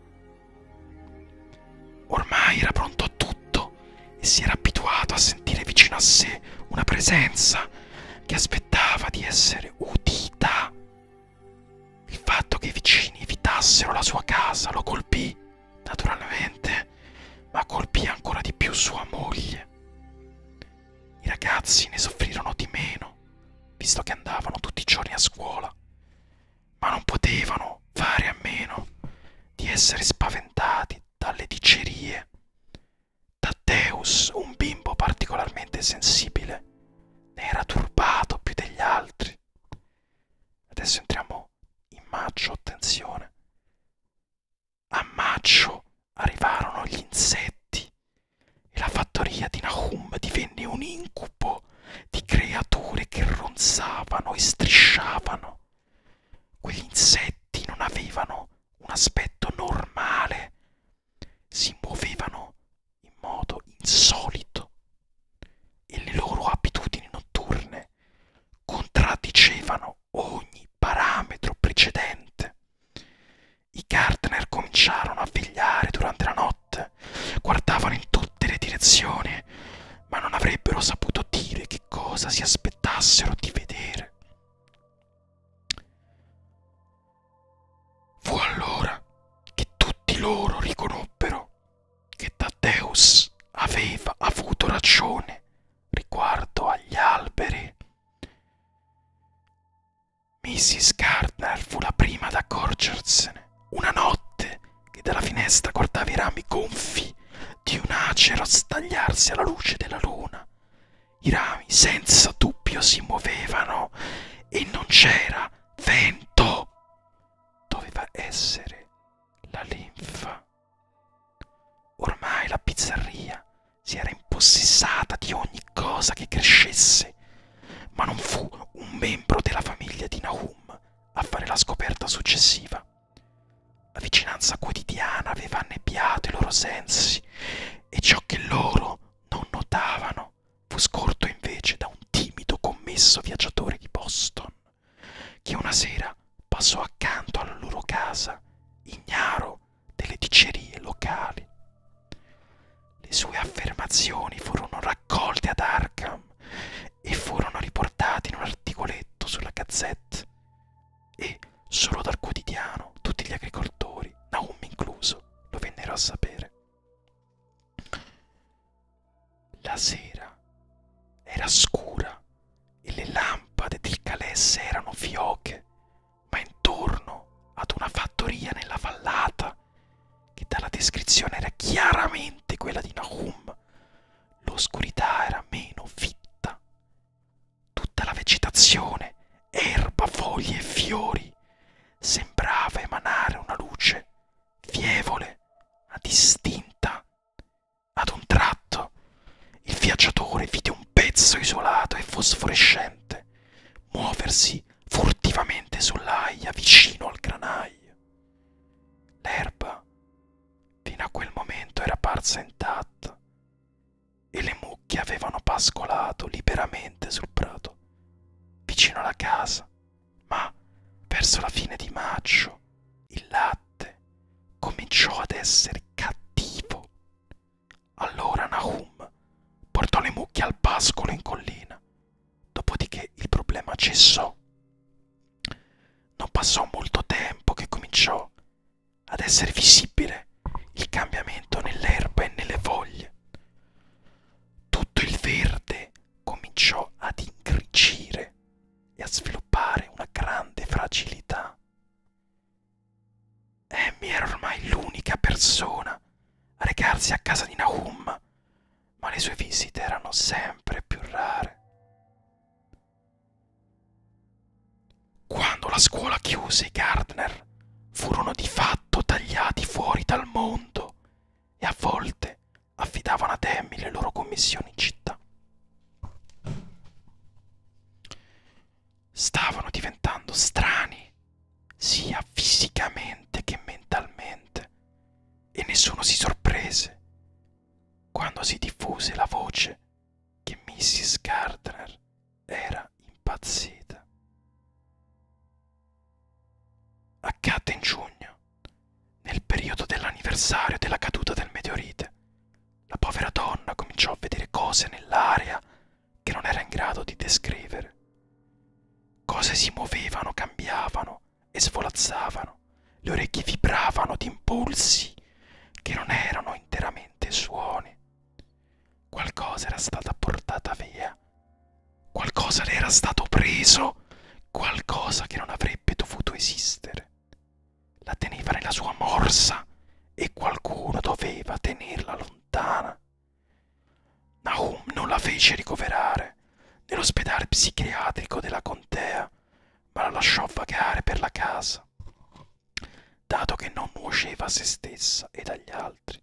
Ormai era pronto a tutto e si era abituato a sentire vicino a sé una presenza che aspettava di essere udita. Il fatto che i vicini evitassero la sua casa lo colpì, naturalmente, ma colpì ancora di più sua moglie. I ragazzi ne soffrirono di meno, visto che andavano tutti i giorni a scuola, ma non potevano fare a meno di essere spaventati dalle dicerie. Taddeus, un bimbo particolarmente sensibile, ne era turbato più degli altri. Adesso entriamo in maggio, attenzione. A maggio arrivarono gli insetti e la fattoria di Nahum divenne un incubo di creature che ronzavano e strisciavano. Quegli insetti non avevano un aspetto normale, si muovevano in modo insolito e le loro abitudini notturne contraddicevano ogni parametro precedente. I Gardner cominciarono a vegliare durante la notte, guardavano in tutte le direzioni, ma non avrebbero saputo dire che cosa si aspettassero di vedere. Fu allora che tutti loro riconobbero che Taddeus aveva avuto ragione riguardo agli alberi. missis Gardner fu la prima ad accorgersene una notte che dalla finestra guardava i rami gonfi di un acero stagliarsi alla luce della luna. I rami senza dubbio si muovevano e non c'era vento. Doveva essere la linfa. Ormai la bizzarria si era impossessata di ogni cosa che crescesse, ma non fu un membro della famiglia di Nahum a fare la scoperta successiva. La vicinanza quotidiana aveva annebbiato i loro sensi e ciò che loro non notavano fu scorto invece da un timido commesso viaggiatore di Boston, che una sera passò accanto alla loro casa, ignaro delle dicerie locali. Le sue affermazioni furono raccolte ad Arkham e furono riportate in un articoletto sulla Gazette, e solo dal quotidiano tutti gli agricoltori, Nahum incluso, lo vennero a sapere. La sera era scura e le lampade del calesse erano fioche, ma intorno ad una fattoria nella vallata, che dalla descrizione era chiaramente quella di Nahum, l'oscurità era meno fitta. Tutta la vegetazione, erba, foglie e fiori, sembrava emanare una luce fievole, ma distinta. Ad un tratto il viaggiatore vide un pezzo isolato e fosforescente muoversi furtivamente sull'aia vicino al granaio. L'erba fino a quel momento era parsa intatta e le mucche avevano pascolato liberamente sul prato vicino alla casa, ma verso la fine di maggio il latte cominciò ad essere cattivo. Allora Nahum portò le mucche al pascolo in collina, dopodiché il problema cessò. Non passò molto tempo che cominciò ad essere visibile il cambiamento nell'erba e nelle foglie. Tutto il verde cominciò ad ingrigire e a sviluppare una grande fragilità. Amy era ormai l'unica persona a recarsi a casa di Nahum, ma le sue visite erano sempre più rare. Quando la scuola chiuse, i Gardner furono di fatto tagliati fuori dal mondo e a volte affidavano ad Amy le loro commissioni in città. Stavano diventando strani, sia fisicamente che mentalmente, e nessuno si sorprese quando si diffuse la voce che missus Gardner era impazzita. Accadde in giugno, nel periodo dell'anniversario della caduta del meteorite. La povera donna cominciò a vedere cose nell'aria che non era in grado di descrivere. Cose si muovevano, cambiavano e svolazzavano, le orecchie vibravano di impulsi che non erano interamente suoni. Qualcosa era stata portata via, qualcosa le era stato preso, qualcosa che non avrebbe dovuto esistere. La teneva nella sua morsa e qualcuno doveva tenerla lontana. Nahum non la fece ricoverare nell'ospedale psichiatrico della contea, ma la lasciò vagare per la casa, dato che non nuoceva a se stessa ed agli altri.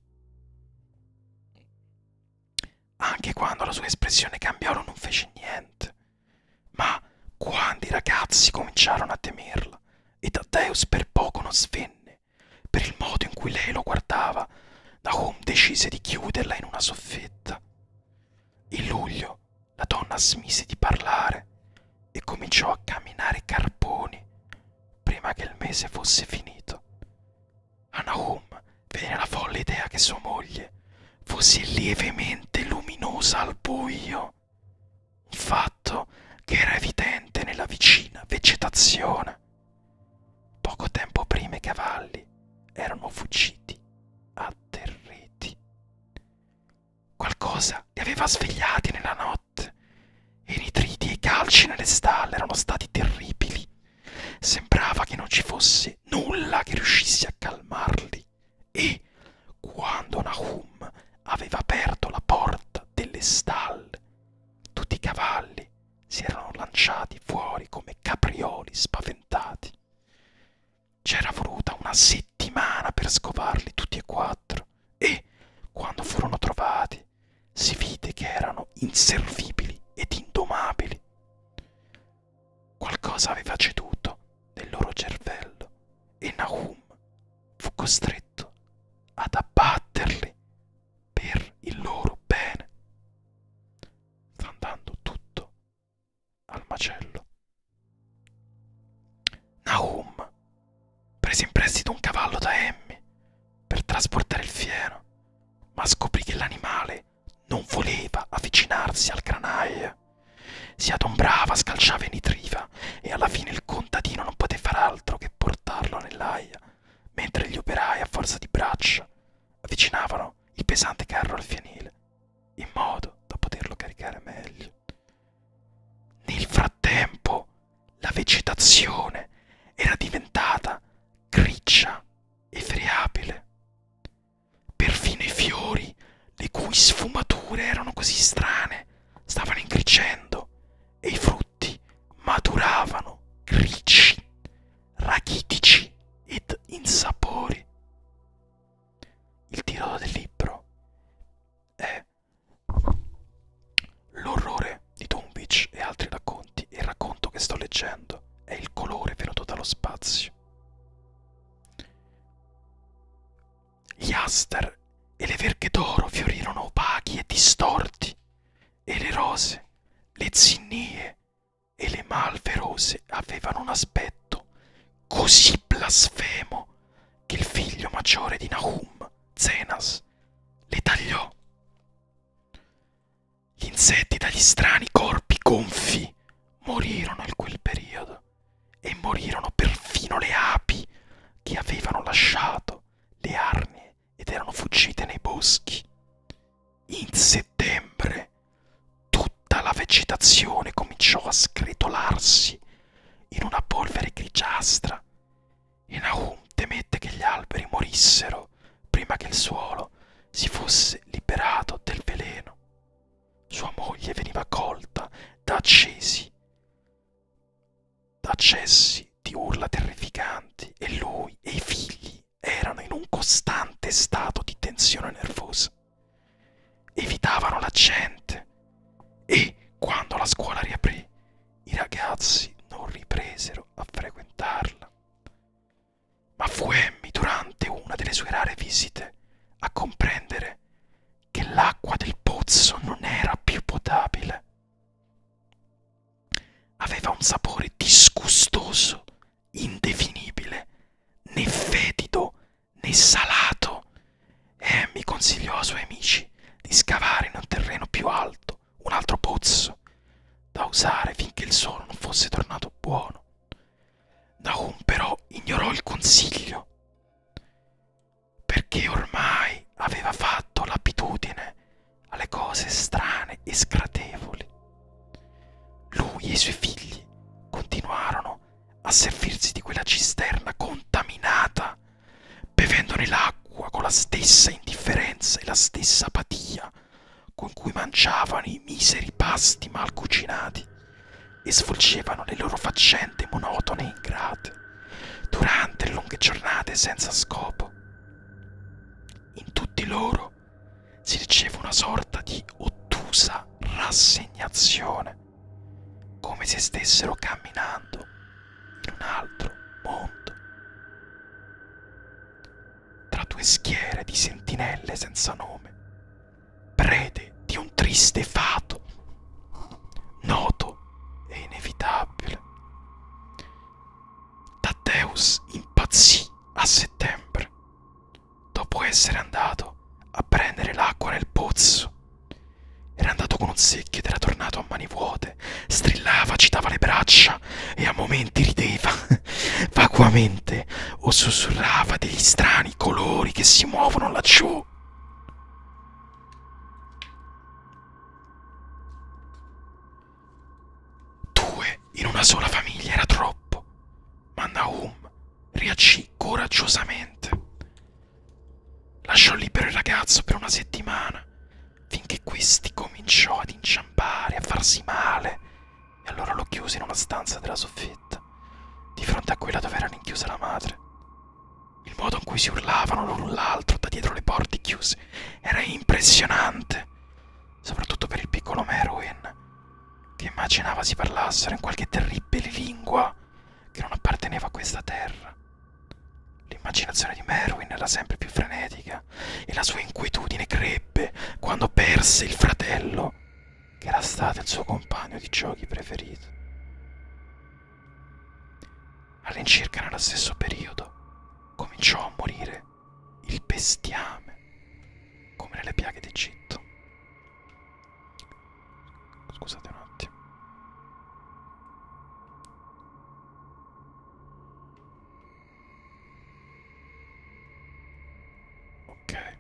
Anche quando la sua espressione cambiò non fece niente, ma quando i ragazzi cominciarono a temerla e Thaddeus per poco non svenne per il modo in cui lei lo guardava, Nahum decise di chiuderla in una soffitta. In luglio la donna smise di parlare e cominciò a camminare carponi prima che il mese fosse finito. A Nahum venne la folle idea che sua moglie fosse lievemente luminosa al buio, un fatto che era evidente nella vicina vegetazione. Poco tempo prima i cavalli erano fuggiti atterriti. Qualcosa li aveva svegliati nella notte e i nitriti e i calci nelle stalle erano stati terribili. Sembrava che non ci fosse nulla che riuscisse a calmarli e, quando Nahum aveva aperto la porta delle stalle, tutti i cavalli si erano lanciati fuori come caprioli spaventati. C'era voluta una settimana per scovarli tutti e quattro e, quando furono trovati, si vide inservibili ed indomabili. Qualcosa aveva ceduto nel loro cervello e Nahum fu costretto ad abbatterli per il loro bene. Sta andando tutto al macello. Nahum prese in prestito un cavallo da Emmy per trasportare il fieno, ma scoprì che l'animale non voleva avvicinarsi al granaio. Si adombrava, scalciava e nitriva, e alla fine il contadino non poté far altro che portarlo nell'aia, mentre gli operai, a forza di braccia, avvicinavano il pesante carro al fienile, in modo da poterlo caricare meglio. Nel frattempo, la vegetazione era diventata grigia e friabile. Perfino i fiori, le cui sfumature erano così strane, stavano ingrigendo e i frutti maturavano grigi, rachitici ed insapori. Il titolo del libro è L'orrore di Dunwich e altri racconti, e il racconto che sto leggendo è Il colore venuto dallo spazio. Gli aster e le verghe d'oro fiorirono opachi e distorti, e le rose, le zinnie e le malve rose avevano un aspetto così blasfemo che il figlio maggiore di Nahum, Zenas, le tagliò. Gli insetti dagli strani corpi gonfi morirono in quel periodo, e morirono perfino le api che avevano lasciato le arnie ed erano fuggite nei boschi. In settembre tutta la vegetazione cominciò a sgretolarsi in una polvere grigiastra, e Nahum temette che gli alberi morissero prima che il suolo si fosse liberato del veleno. Sua moglie veniva colta da accesi, da accessi di urla terrificanti, e lui e i figli erano in un costante stato di tensione nervosa. Evitavano la gente e, quando la scuola riaprì, i ragazzi non ripresero a frequentarla. Ma fu Emmy, durante una delle sue rare visite, a comprendere che l'acqua del pozzo non era più potabile. Aveva un sapore disgustoso, indefinibile, né fetido né salato. Emmy consigliò ai suoi amici di scavare in un terreno più alto un altro pozzo da usare finché il suolo non fosse tornato buono. Nahum però ignorò il consiglio, perché ormai aveva fatto l'abitudine alle cose strane e sgradevoli. Lui e i suoi figli continuarono a servirsi di quella cisterna contaminata, bevendone l'acqua con la stessa indifferenza e la stessa apatia con cui mangiavano i miseri pasti mal cucinati, e svolgevano le loro faccende monotone e ingrate durante le lunghe giornate senza scopo. In tutti loro si leggeva una sorta di ottusa rassegnazione, come se stessero camminando in un altro mondo, tra due schiere di sentinelle senza nome, prede di un triste fato, noto e inevitabile. Taddeus impazzì a settembre, dopo essere andato a prendere l'acqua nel pozzo. Era andato con un secchio ed era tornato a mani vuote. Strillava, agitava le braccia e a momenti rideva vaguamente o sussurrava degli strani colori che si muovono laggiù. Due in una sola famiglia era troppo, ma Nahum reagì coraggiosamente. Lasciò libero il ragazzo per una settimana, finché questi cominciò ad inciampare, a farsi male, e allora lo chiuse in una stanza della soffitta, di fronte a quella dove era rinchiusa la madre. Il modo in cui si urlavano l'un l'altro da dietro le porte chiuse era impressionante, soprattutto per il piccolo Mero, immaginava si parlassero in qualche terribile lingua che non apparteneva a questa terra. L'immaginazione di Merwin era sempre più frenetica e la sua inquietudine crebbe quando perse il fratello, che era stato il suo compagno di giochi preferito. All'incirca nello stesso periodo cominciò a morire il bestiame, come nelle piaghe d'Egitto. Scusate un attimo. Ok.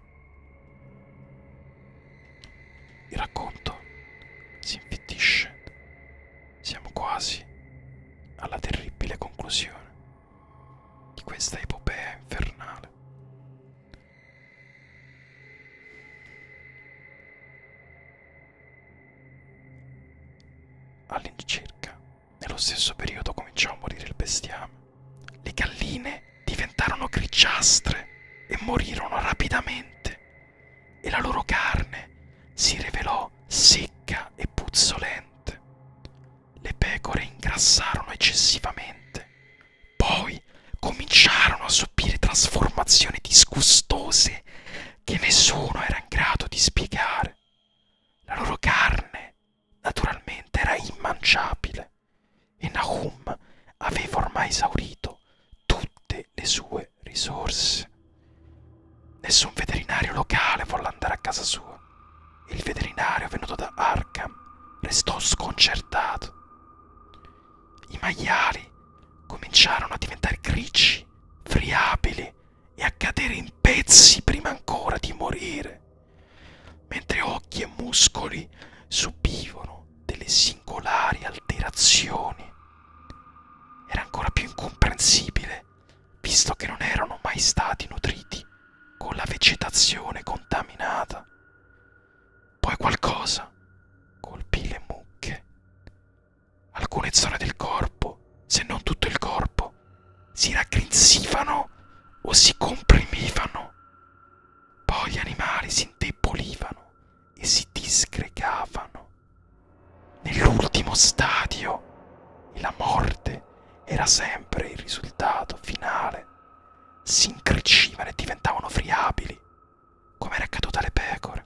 Il racconto si infittisce. Siamo quasi alla terribile conclusione di questa epopea infernale. All'incirca, nello stesso periodo cominciò a morire il bestiame. Le galline diventarono grigiastre e morirono rapidamente, e la loro carne si rivelò secca e puzzolente. Le pecore ingrassarono eccessivamente, poi cominciarono a subire trasformazioni disgustose che nessuno era in grado di spiegare. La loro carne naturalmente era immangiabile e Nahum aveva ormai esaurito tutte le sue risorse. Nessun veterinario locale volle andare a casa sua e il veterinario venuto da Arkham restò sconcertato. I maiali cominciarono a diventare grigi, friabili e a cadere in pezzi prima ancora di morire, mentre occhi e muscoli subivano delle singolari alterazioni. Era ancora più incomprensibile, visto che non erano mai stati nutriti con la vegetazione contaminata. Poi qualcosa colpì le mucche. Alcune zone del corpo, se non tutto il corpo, si raggrinzivano o si comprimivano. Poi gli animali si indebolivano e si disgregavano. Nell'ultimo stadio, e la morte era sempre il risultato finale, si incricivano e diventavano friabili, come era accaduto alle pecore.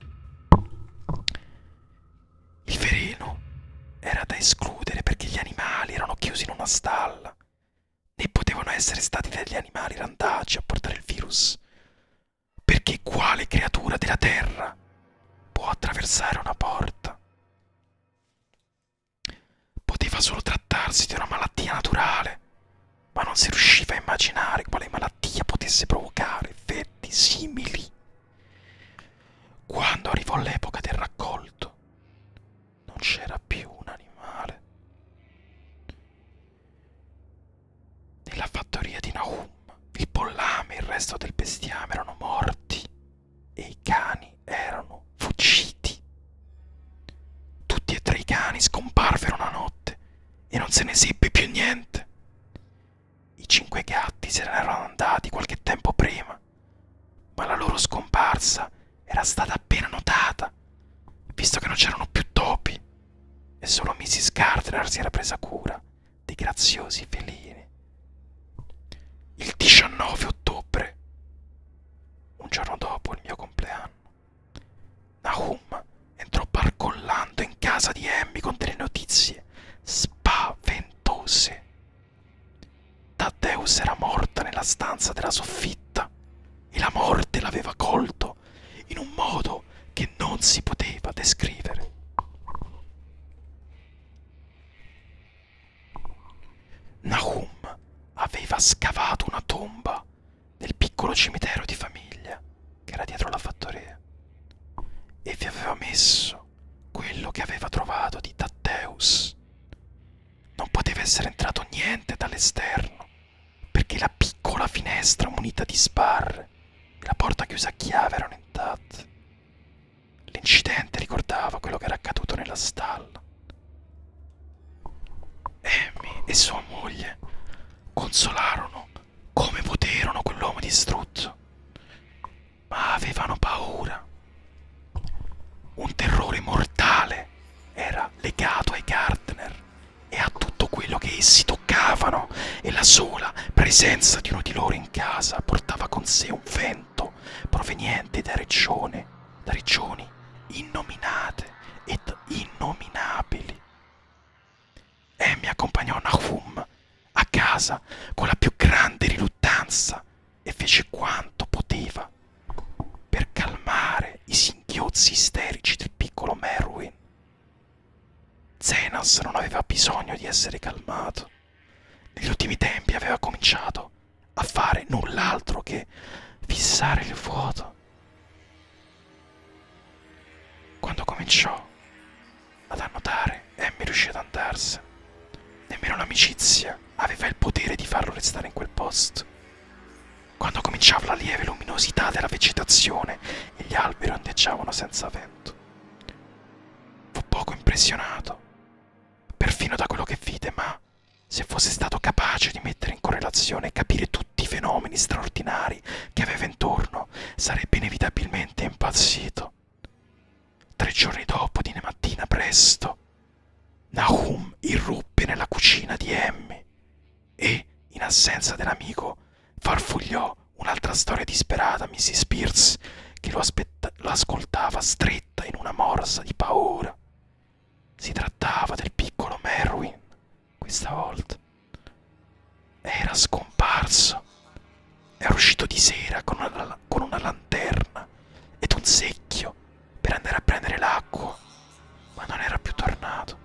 Il veleno era da escludere perché gli animali erano chiusi in una stalla, né potevano essere stati degli animali randagi a portare il virus, perché quale creatura della terra può attraversare una porta? Poteva solo trattarsi di una malattia naturale, ma non si riusciva a immaginare quale malattia potesse provocare effetti simili. Quando arrivò l'epoca del raccolto, non c'era più un animale. Nella fattoria di Nahum, il pollame e il resto del bestiame erano morti e i cani erano fuggiti. Tutti e tre i cani scomparvero una notte e non se ne seppe più niente. I cinque gatti se ne erano andati qualche tempo prima, ma la loro scomparsa era stata appena notata, visto che non c'erano più topi e solo missus Gardner si era presa cura dei graziosi felini. Il diciannove ottobre, un giorno dopo il mio compleanno, Nahum entrò barcollando in casa di Emmy con delle notizie spaventose. Thaddeus era morta nella stanza della soffitta e la morte l'aveva colto in un modo che non si poteva descrivere. Nahum aveva scavato una tomba nel piccolo cimitero di famiglia che era dietro la fattoria e vi aveva messo quello che aveva trovato di Thaddeus. Non poteva essere entrato niente dall'esterno perché la piccola finestra munita di sbarre e la porta chiusa a chiave erano intatte. L'incidente ricordava quello che era accaduto nella stalla. Emmy e sua moglie consolarono come poterono quell'uomo distrutto, ma avevano paura. Un terrore mortale era legato ai Gardner presenza di uno di loro in casa portava con sé un vento proveniente da regione, da regioni innominate ed innominabili. Amy accompagnò Nahum a casa con la più grande riluttanza e fece quanto poteva per calmare i singhiozzi isterici del piccolo Merwin. Zenas non aveva bisogno di essere calmato. Negli ultimi tempi aveva cominciato a fare null'altro che fissare il vuoto. Quando cominciò ad annotare, Amy riuscì ad andarsene. Nemmeno l'amicizia aveva il potere di farlo restare in quel posto. Quando cominciava la lieve luminosità della vegetazione e gli alberi ondeggiavano senza vento. Fu poco impressionato, perfino da quello che vide, ma se fosse stato capace di mettere in correlazione e capire tutti i fenomeni straordinari che aveva intorno, sarebbe inevitabilmente impazzito. Tre giorni dopo, di mattina presto, Nahum irruppe nella cucina di Amy e, in assenza dell'amico, farfugliò un'altra storia disperata a missus Spears, che lo, lo ascoltava stretta in una morsa di paura. Si trattava del piccolo Merwin, questa volta. Era scomparso. Era uscito di sera con una, con una lanterna ed un secchio per andare a prendere l'acqua, ma non era più tornato.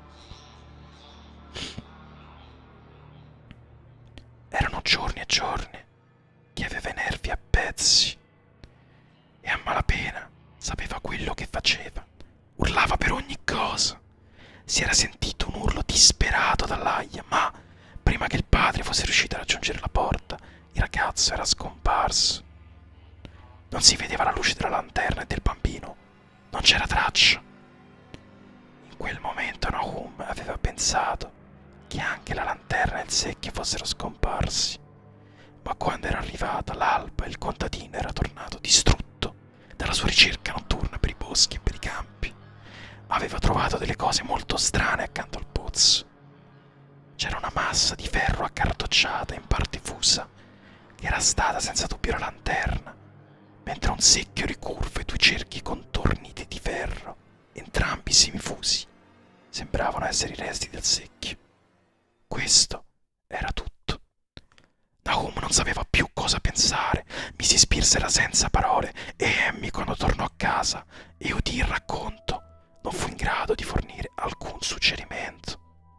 Erano giorni e giorni che aveva i nervi a pezzi e a malapena sapeva quello che faceva. Urlava per ogni cosa. Si era sentito un urlo disperato dall'aia, ma prima che il padre fosse riuscito a raggiungere la porta, il ragazzo era scomparso. Non si vedeva la luce della lanterna e del bambino. Non c'era traccia. In quel momento Nahum aveva pensato che anche la lanterna e il secchio fossero scomparsi, ma quando era arrivata l'alba il contadino era tornato distrutto dalla sua ricerca notturna per i boschi e per i campi. Aveva trovato delle cose molto strane accanto al pozzo. C'era una massa di ferro accartocciata in parte fusa, che era stata senza dubbio la lanterna, mentre un secchio ricurvo e due cerchi contorniti di ferro, entrambi semifusi, sembravano essere i resti del secchio. Questo era tutto. Nahum non sapeva più cosa pensare. missus Spears era senza parole e Amy, quando tornò a casa e udì il racconto, non fu in grado di fornire alcun suggerimento.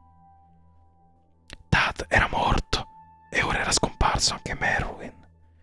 Tad era morto e ora era scomparso anche Merwin.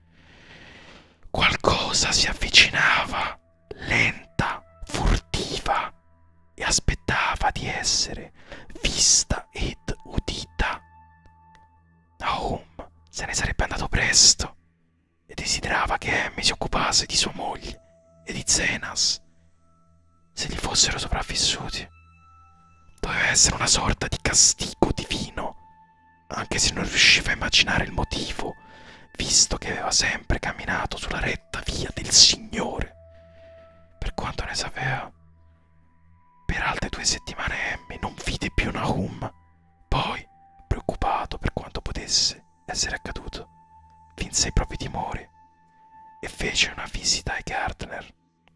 Qualcosa si avvicinava, lenta, furtiva, e aspettava di essere vista ed udita. Nahum se ne sarebbe andato presto e desiderava che Amy si occupasse di sua moglie e di Zenas, se gli fossero sopravvissuti. Doveva essere una sorta di castigo divino, anche se non riusciva a immaginare il motivo, visto che aveva sempre camminato sulla retta via del Signore. Per quanto ne sapeva, per altre due settimane Amy non vide più Nahum. Poi, preoccupato per quanto potesse essere accaduto, vinse i propri timori e fece una visita ai Gardner.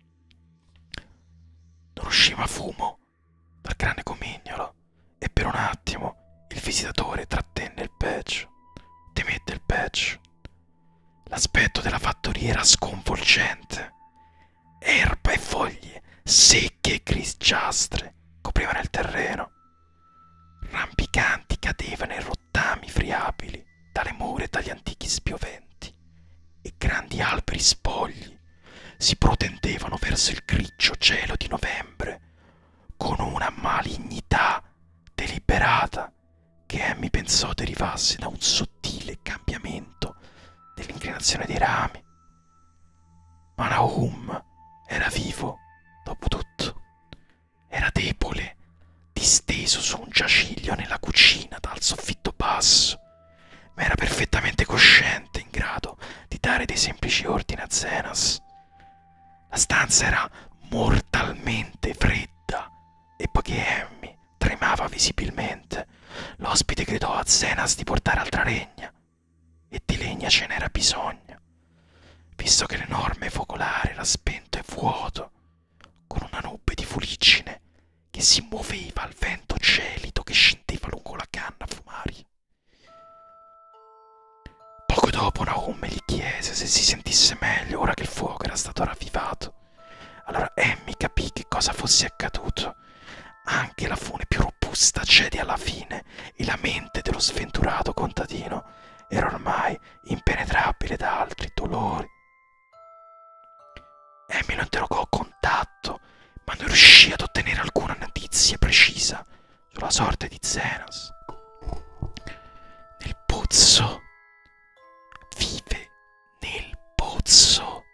Non usciva fumo dal grande comignolo e per un attimo il visitatore trattenne il peggio, temette il peggio. L'aspetto della fattoria era sconvolgente. Erba e foglie secche e grigiastre coprivano il terreno. Rampicanti cadevano in rottami friabili dalle mura e dagli antichi spioventi, e grandi alberi spogli si protendevano verso il grigio cielo di novembre con una malignità deliberata che Amy pensò derivasse da un sottile cambiamento dell'inclinazione dei rami. Ma Nahum era vivo, dopo tutto. Era debole, disteso su un giaciglio nella cucina dal soffitto basso, ma era perfettamente cosciente, in grado di dare dei semplici ordini a Zenas. La stanza era mortalmente fredda e poiché Amy tremava visibilmente, l'ospite gridò a Zenas di portare altra legna e di legna ce n'era bisogno, visto che l'enorme focolare era spento e vuoto, con una nube di fuliggine che si muoveva al vento gelido che scendeva lungo la canna fumaria. Poco dopo Naomi gli chiese se si sentisse meglio ora che il fuoco era stato ravvivato. Allora Amy capì che cosa fosse accaduto. Anche la fune più robusta cede alla fine e la mente dello sventurato contadino era ormai impenetrabile da altri dolori. Amy lo interrogò con tatto, ma non riuscì ad ottenere alcuna notizia precisa sulla sorte di Zenas. Nel pozzo. Vive nel pozzo.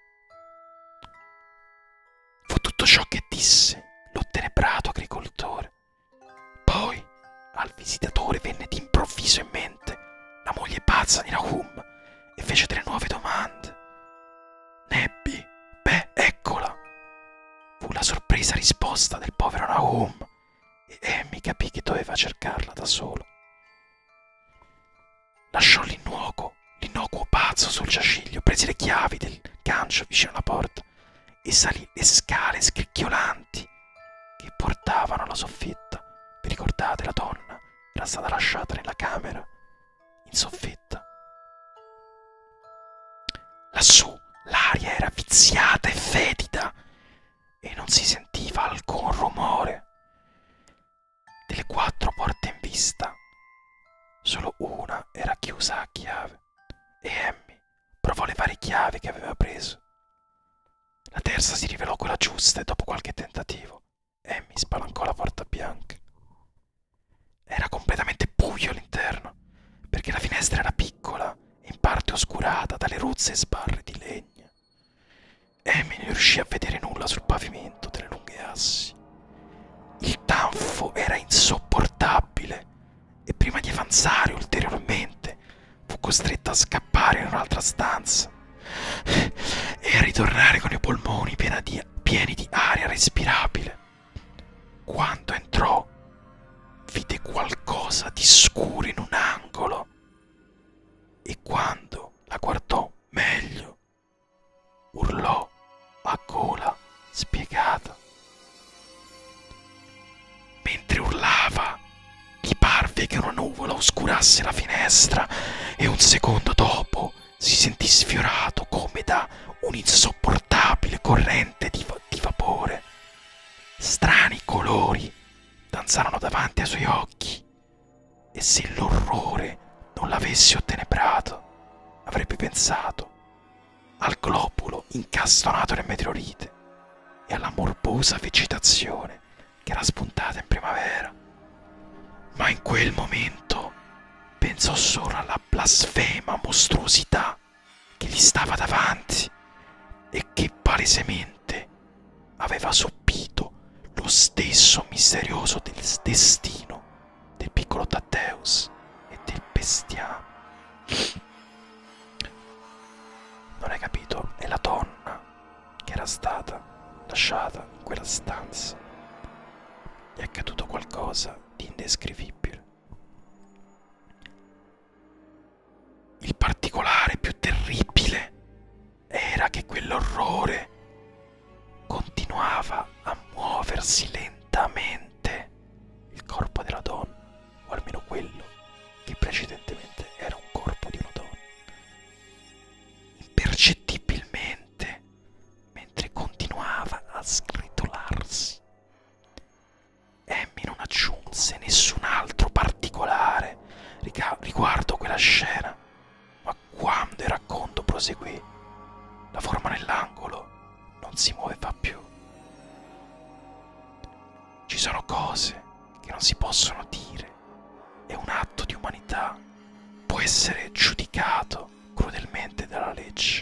Fu tutto ciò che disse l'ottenebrato agricoltore. Poi al visitatore venne d'improvviso in mente la moglie pazza di Nahum e fece delle nuove domande. Nebbi, beh, eccola. Fu la sorpresa risposta del povero Nahum e Amy capì che doveva cercarla da solo. Lasciò l'innuoco, l'innocuo pazzo sul giaciglio, prese le chiavi del gancio vicino alla porta e salì le scale scricchiolanti che portavano alla soffitta. Vi ricordate, la donna era stata lasciata nella camera in soffitta. Lassù l'aria era viziata e fetida e non si sentiva alcun rumore. Delle quattro porte in vista, solo una era chiusa a chiave e Amy provò le varie chiavi che aveva preso. La terza si rivelò quella giusta e dopo qualche tentativo Amy spalancò la porta bianca. Era completamente buio all'interno, perché la finestra era piccola e in parte oscurata dalle rozze sbarre di legna. Amy non riuscì a vedere nulla sul pavimento delle lunghe assi. Il tanfo era insopportabile e prima di avanzare ulteriormente fu costretta a scappare in un'altra stanza e a ritornare con i polmoni pieni di, pieni di aria respirabile. Quando entrò, vide qualcosa di scuro in un angolo e quando la guardò meglio, urlò a gola spiegata. Mentre urlava, gli parve che una nuvola oscurasse la finestra e un secondo dopo si sentì sfiorato come da un'insopportabile corrente di, va- di vapore. Strani colori danzarono davanti ai suoi occhi e se l'orrore non l'avesse ottenebrato avrebbe pensato al globulo incastonato nel meteorite e alla morbosa vegetazione che era spuntata in primavera. Ma in quel momento pensò solo alla blasfema mostruosità che gli stava davanti e che palesemente aveva subito lo stesso misterioso del destino del piccolo Taddeus e del bestiame. Non hai capito? È la donna che era stata lasciata in quella stanza. Gli è accaduto qualcosa di indescrivibile. Il particolare più terribile era che quell'orrore continuava a muoversi lentamente. Il corpo della donna, o almeno quello che precedentemente era un corpo di una donna, impercettibilmente, mentre continuava a sgretolarsi. Amy non aggiunse nessun altro particolare riguardo quella scena, ma quando il racconto proseguì, la forma nell'angolo non si muoveva più. Ci sono cose che non si possono dire e un atto di umanità può essere giudicato crudelmente dalla legge.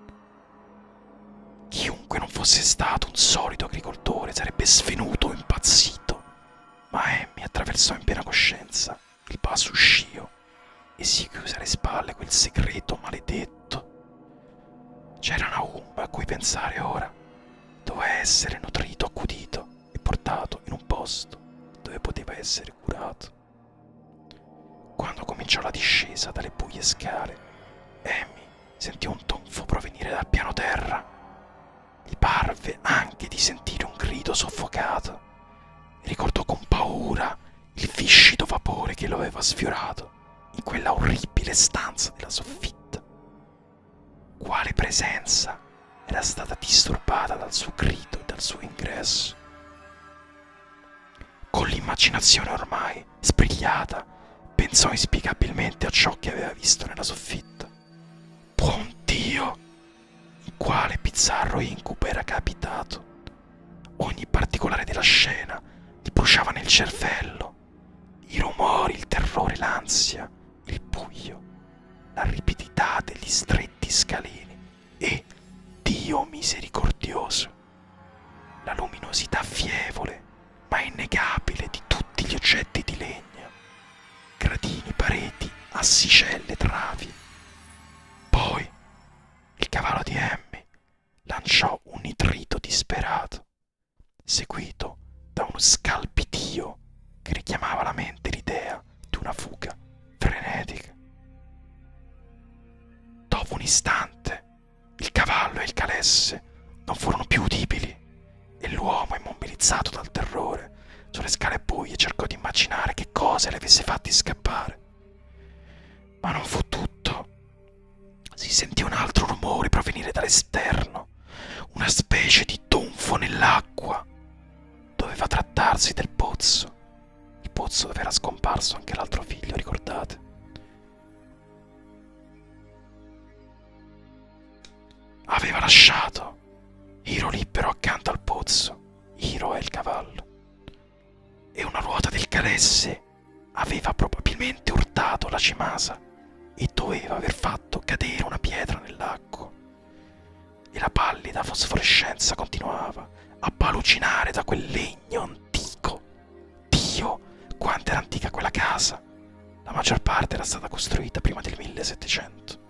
Chiunque non fosse stato un solito agricoltore sarebbe svenuto o impazzito, ma Amy attraversò in piena coscienza il passo uscio e si chiuse alle spalle quel segreto maledetto. C'era Nahum a cui pensare ora. Doveva essere nutrito, accudito e portato in un posto dove poteva essere curato. Quando cominciò la discesa dalle buie scale, Amy sentì un tonfo provenire dal piano terra. Gli parve anche di sentire un grido soffocato. Ricordò con paura il viscido vapore che lo aveva sfiorato in quella orribile stanza della soffitta. Quale presenza era stata disturbata dal suo grido e dal suo ingresso? Con l'immaginazione ormai sbrigliata, pensò inspiegabilmente a ciò che aveva visto nella soffitta. Buon Dio! In quale bizzarro incubo era capitato? Ogni particolare della scena gli bruciava nel cervello. I rumori, il terrore, l'ansia, il buio, la ripidità degli stretti scalini e, Dio misericordioso, la luminosità fievole ma innegabile di tutti gli oggetti di legno, gradini, pareti, assicelle, travi. Poi il cavallo di Amy lanciò un nitrito disperato, seguito da uno scalpidio che richiamava alla mente l'idea di una fuga frenetica. Dopo un istante, il cavallo e il calesse non furono più udibili e l'uomo, immobilizzato dal terrore, sulle scale buie cercò di immaginare che cosa le avesse fatti scappare. Ma non fu tutto. Si sentì un altro rumore provenire dall'esterno, una specie di tonfo nell'acqua. Doveva trattarsi del pozzo, il pozzo dove era scomparso anche l'altro figlio, ricordate? Aveva lasciato Hiro libero accanto al pozzo. Hiro è il cavallo. E una ruota del calesse aveva probabilmente urtato la cimasa e doveva aver fatto cadere una pietra nell'acqua. E la pallida fosforescenza continuava a balucinare da quel legno antico. Dio, quanto era antica quella casa! La maggior parte era stata costruita prima del millesettecento.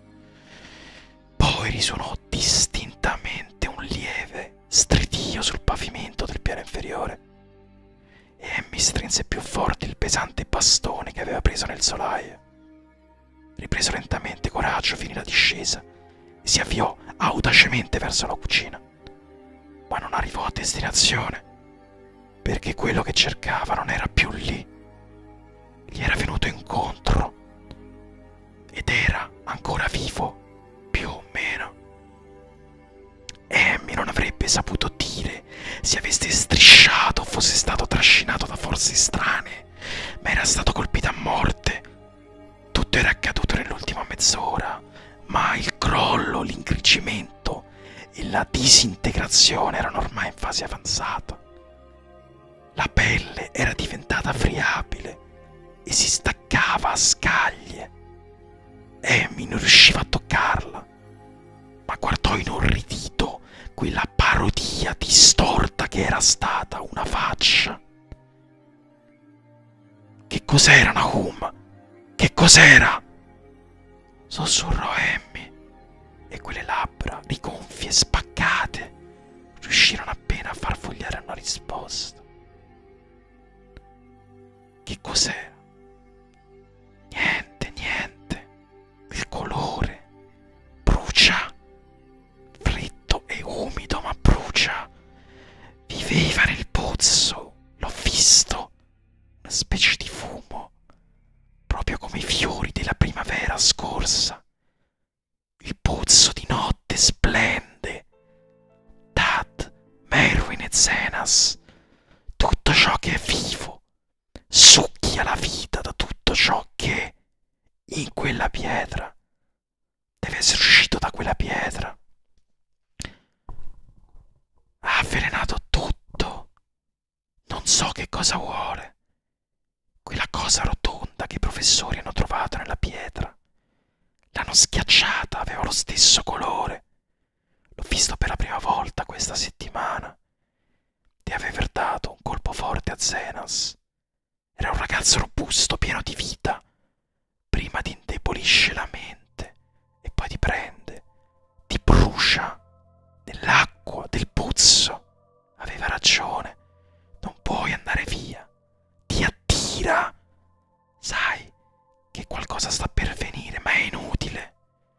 Poi risuonò distintamente un lieve stridio sul pavimento del piano inferiore e Amy strinse più forte il pesante bastone che aveva preso nel solaio. Ripreso lentamente coraggio, finì la discesa e si avviò audacemente verso la cucina. Ma non arrivò a destinazione, perché quello che cercava non era più lì. Gli era venuto incontro ed era ancora vivo, più o meno. Amy non avrebbe saputo dire se avesse strisciato o fosse stato trascinato da forze strane, ma era stato colpito a morte. Tutto era accaduto nell'ultima mezz'ora, ma il crollo, l'ingrigimento e la disintegrazione erano ormai in fase avanzata. La pelle era diventata friabile e si staccava a scaglie. Amy non riusciva a toccarla, ma guardò inorridito quella parodia distorta che era stata una faccia. Che cos'era, Nahum? Che cos'era? Sussurrò Amy, e quelle labbra rigonfie, spaccate, riuscirono appena a far fogliare una risposta. Che cos'era? Niente, niente. Il colore brucia, freddo e umido, ma brucia. Viveva nel pozzo, l'ho visto, una specie di fumo, proprio come i fiori della primavera scorsa. Il pozzo di notte splende. Tad, Merwin e Zenas, tutto ciò che è vivo, succhia la vita da tutto ciò che in quella pietra deve essere uscito da quella pietra. Ha avvelenato tutto. Non so che cosa vuole. Quella cosa rotonda che i professori hanno trovato nella pietra. L'hanno schiacciata, aveva lo stesso colore. L'ho visto per la prima volta questa settimana. Deve aver dato un colpo forte a Zenas. Era un ragazzo robusto, pieno di vita. Prima ti indebolisce la mente e poi ti prende, ti brucia nell'acqua del pozzo. Aveva ragione, non puoi andare via, ti attira. Sai che qualcosa sta per venire, ma è inutile.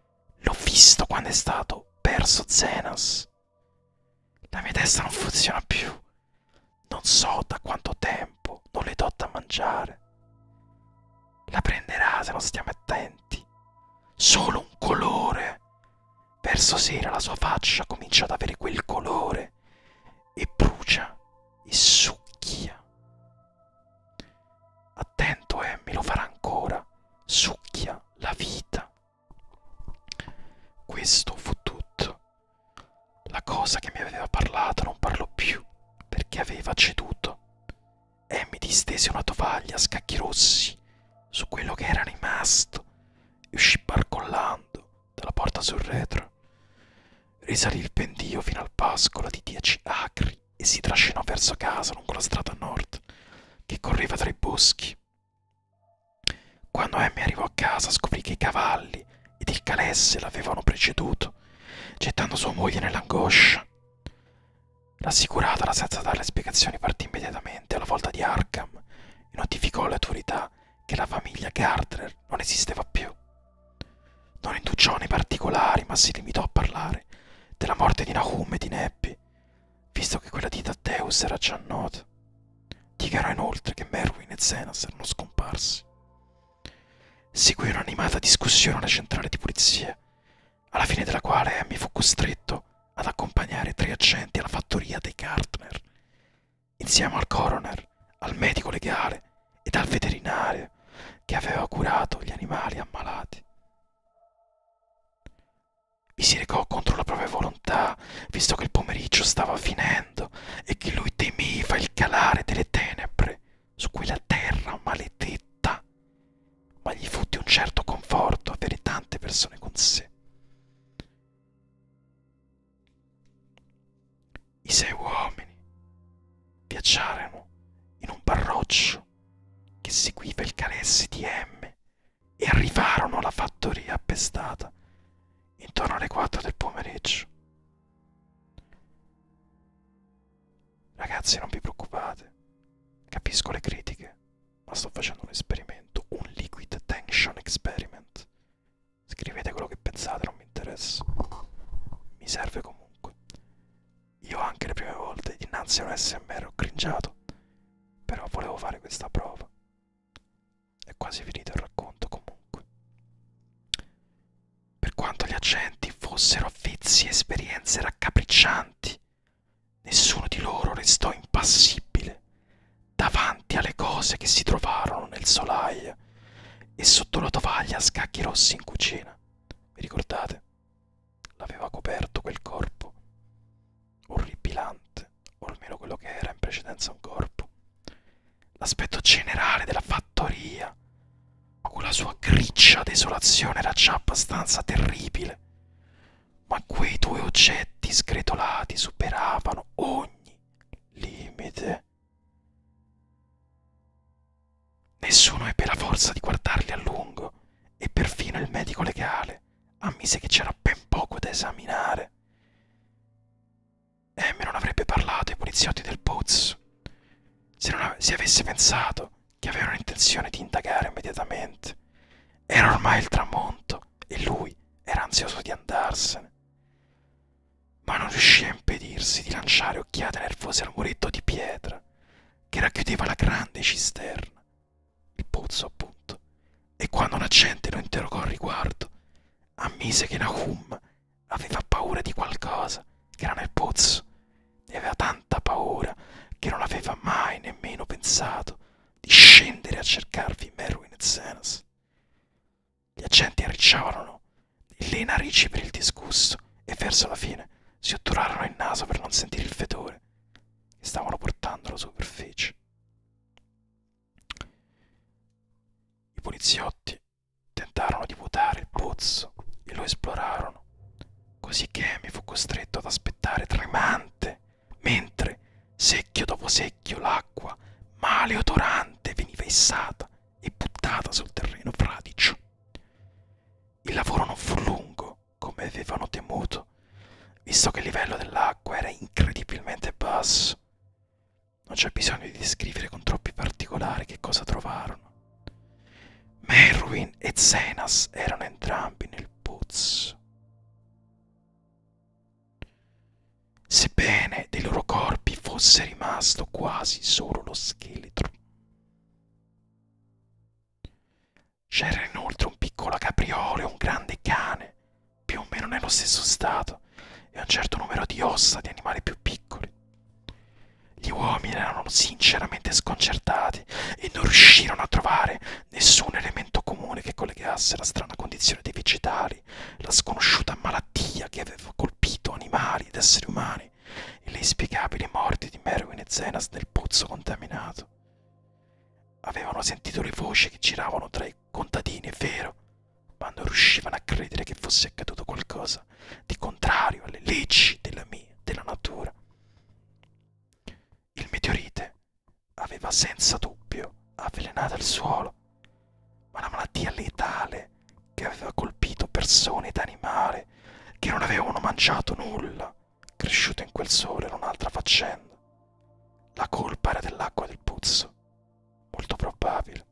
è stato perso Zenas. La mia testa non funziona più. Non so da quanto tempo non le do da mangiare. La prenderà se non stiamo attenti. Solo un colore. Verso sera la sua faccia comincia ad avere quel colore e brucia e succhia. Attento, Amy, lo farà ancora. Succhia la vita. Questo fu tutto. La cosa che mi aveva parlato non parlò più perché aveva ceduto. Amy distese una tovaglia a scacchi rossi su quello che era rimasto e uscì barcollando dalla porta sul retro. Risalì il pendio fino al pascolo di dieci acri e si trascinò verso casa lungo la strada a nord che correva tra i boschi. Quando Amy arrivò a casa scoprì che i cavalli ed il calesse l'avevano preceduto, gettando sua moglie nell'angoscia. Rassicurata, senza dare spiegazioni, partì immediatamente alla volta di Arkham e notificò alle autorità che la famiglia Gardner non esisteva più. Non indugiò nei particolari, ma si limitò a parlare della morte di Nahum e di Neppy, visto che quella di Thaddeus era già nota. Dichiarò inoltre che Merwin e Zenas erano scomparsi. Seguì un'animata discussione alla centrale di polizia, alla fine della quale Amy fu costretto ad accompagnare tre agenti alla fattoria dei Gardner, insieme al coroner, al medico legale ed al veterinario che aveva curato gli animali ammalati. Vi si recò contro la propria volontà, visto che il pomeriggio stava finendo e che lui temeva il calare delle tenebre su quella terra maledetta, ma gli fu di un certo conforto avere tante persone con sé. I sei uomini viaggiarono in un barroccio che seguiva il calesse di M e arrivarono alla fattoria appestata intorno alle quattro del pomeriggio. Ragazzi, non vi preoccupate, capisco le critiche, ma sto facendo un esperimento, un liquid tension experiment. Scrivete quello che pensate, non mi interessa, mi serve comunque. Io anche le prime volte dinanzi a un A S M R ho cringiato, però volevo fare questa prova. È quasi finito il racconto comunque. Per quanto gli agenti fossero avvezzi a esperienze raccapriccianti, nessuno di loro restò impassibile davanti alle cose che si trovarono nel solaio e sotto la tovaglia a scacchi rossi in cucina. Vi ricordate? L'aveva coperto quel corpo orripilante, o almeno quello che era in precedenza un corpo. L'aspetto generale della fattoria, con la sua grigia desolazione, era già abbastanza terribile, ma quei due oggetti sgretolati superavano ogni limite. Nessuno ebbe la forza di guardarli a lungo e perfino il medico legale ammise che c'era ben poco da esaminare. Amy non avrebbe parlato ai poliziotti del pozzo se, non ave- se avesse pensato che avevano intenzione di indagare immediatamente. Era ormai il tramonto e lui era ansioso di andarsene, ma non riuscì a impedirsi di lanciare occhiate nervose al muretto di pietra che racchiudeva la grande cisterna, il pozzo appunto, e quando un agente lo interrogò al riguardo, ammise che Nahum aveva paura di qualcosa che era nel pozzo e aveva tanta paura che non aveva mai nemmeno pensato di scendere a cercarvi Merwin e Zenas. Gli agenti arricciavano le narici per il disgusto e verso la fine si otturarono il naso per non sentire il fetore che stavano portando alla superficie. I poliziotti tentarono di vuotare il pozzo e lo esplorarono, così che Amy fu costretto ad aspettare tremante, mentre, secchio dopo secchio, l'acqua maleodorante veniva issata e buttata sul terreno fradicio. Il lavoro non fu lungo, come avevano temuto, visto che il livello dell'acqua era incredibilmente basso. Non c'è bisogno di descrivere con troppi particolari che cosa trovarono. Merwin e Zenas erano entrambi nel pozzo. fosse rimasto quasi solo lo scheletro. C'era inoltre un piccolo capriolo e un grande cane, più o meno nello stesso stato, e un certo numero di ossa di animali più piccoli. Gli uomini erano sinceramente sconcertati e non riuscirono a trovare nessun elemento comune che collegasse la strana condizione dei vegetali, la sconosciuta malattia che aveva colpito animali ed esseri umani e le inspiegabili morti di Merwin e Zenas nel pozzo contaminato. Avevano sentito le voci che giravano tra i contadini, è vero, ma non riuscivano a credere che fosse accaduto qualcosa di contrario alle leggi della mia, della natura. Il meteorite aveva senza dubbio avvelenato il suolo, ma la malattia letale che aveva colpito persone ed animali che non avevano mangiato nulla, cresciuto in quel sole, era un'altra faccenda. La colpa era dell'acqua del pozzo, molto probabile.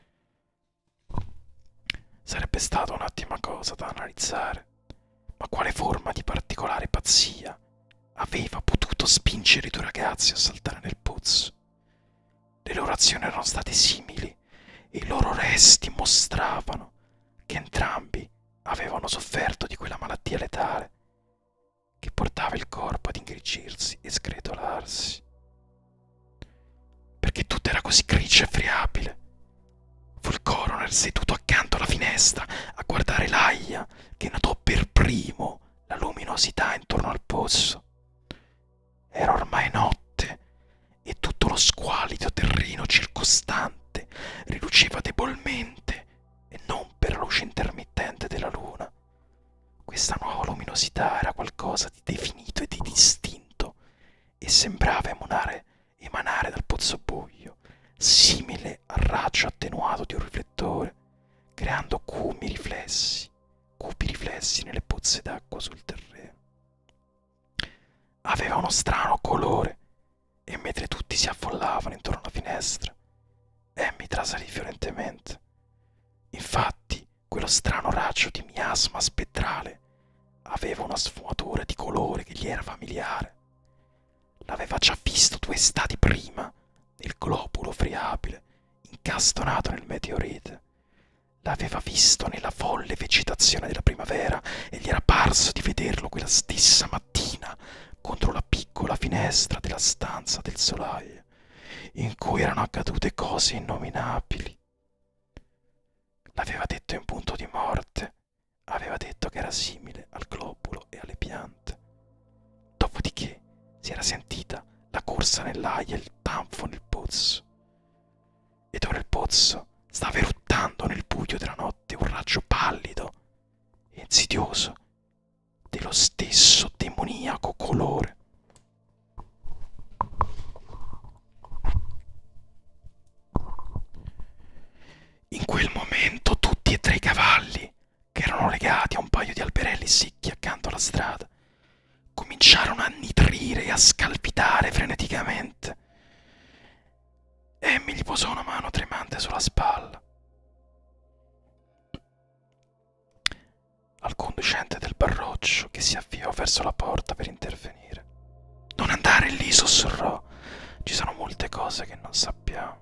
Sarebbe stata un'ottima cosa da analizzare, ma quale forma di particolare pazzia aveva potuto spingere i due ragazzi a saltare nel pozzo? Le loro azioni erano state simili e i loro resti mostravano che entrambi avevano sofferto di quella malattia letale che portava il corpo ad ingrigirsi e sgretolarsi. Perché tutto era così grigio e friabile? Fu il coroner seduto accanto alla finestra a guardare l'aia che notò per primo la luminosità intorno al pozzo. Era ormai notte e tutto lo squalido terreno circostante riluceva debolmente e non per la luce intermittente della luna. Questa nuova luminosità era qualcosa di definito e di distinto e sembrava emanare, emanare dal pozzo buio, simile al raggio attenuato di un riflettore, creando cupi riflessi, cupi riflessi nelle pozze d'acqua sul terreno. Aveva uno strano colore e mentre tutti si affollavano intorno alla finestra, Amy trasalì violentemente. Infatti, quello strano raggio di miasma spettrale aveva una sfumatura di colore che gli era familiare. L'aveva già visto due estati prima nel globulo friabile incastonato nel meteorite. L'aveva visto nella folle vegetazione della primavera e gli era parso di vederlo quella stessa mattina contro la piccola finestra della stanza del solaio, in cui erano accadute cose innominabili. L'aveva detto in punto di morte, aveva detto che era simile al globulo e alle piante. Dopodiché si era sentita la corsa nell'aia e il tanfo nel pozzo. Ed ora il pozzo stava eruttando nel buio della notte un raggio pallido e insidioso dello stesso demoniaco colore. In quel momento tutti e tre i cavalli, che erano legati a un paio di alberelli secchi accanto alla strada, cominciarono a nitrire e a scalpitare freneticamente. Amy gli posò una mano tremante sulla spalla. Al conducente del barroccio che si avviò verso la porta per intervenire. «Non andare lì», sussurrò. «Ci sono molte cose che non sappiamo».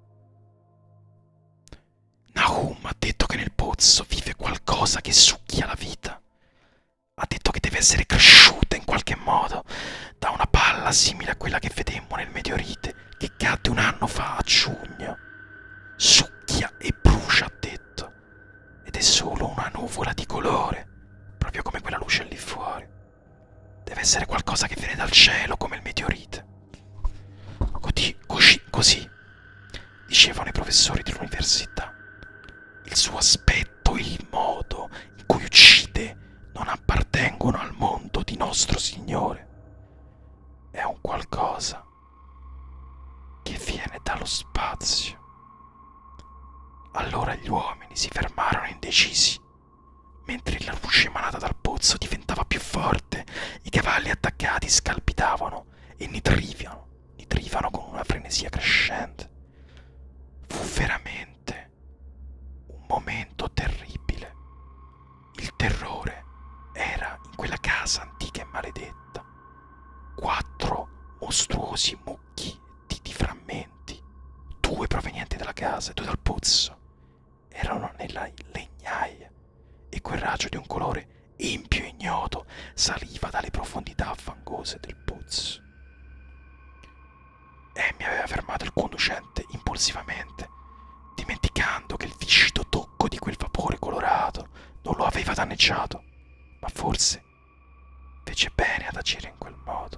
Nahum ha detto che nel pozzo vive qualcosa che succhia la vita. Ha detto che deve essere cresciuta in qualche modo da una palla simile a quella che vedemmo nel meteorite che cadde un anno fa a giugno. Succhia e brucia, ha detto, ed è solo una nuvola di colore, proprio come quella luce lì fuori. Deve essere qualcosa che viene dal cielo come il meteorite. Così, così, così dicevano i professori dell'università. Il suo aspetto e il modo in cui uccide non appartengono al mondo di nostro Signore. È un qualcosa che viene dallo spazio. Allora gli uomini si fermarono indecisi. Mentre la luce emanata dal pozzo diventava più forte, i cavalli attaccati scalpitavano e nitrivano, nitrivano con una frenesia crescente. Fu veramente un momento terribile. Il terrore era in quella casa antica e maledetta. Quattro mostruosi muri casa e due dal pozzo erano nella legnaia e quel raggio di un colore empio e ignoto saliva dalle profondità fangose del pozzo. Amy aveva fermato il conducente impulsivamente, dimenticando che il viscido tocco di quel vapore colorato non lo aveva danneggiato, ma forse fece bene ad agire in quel modo.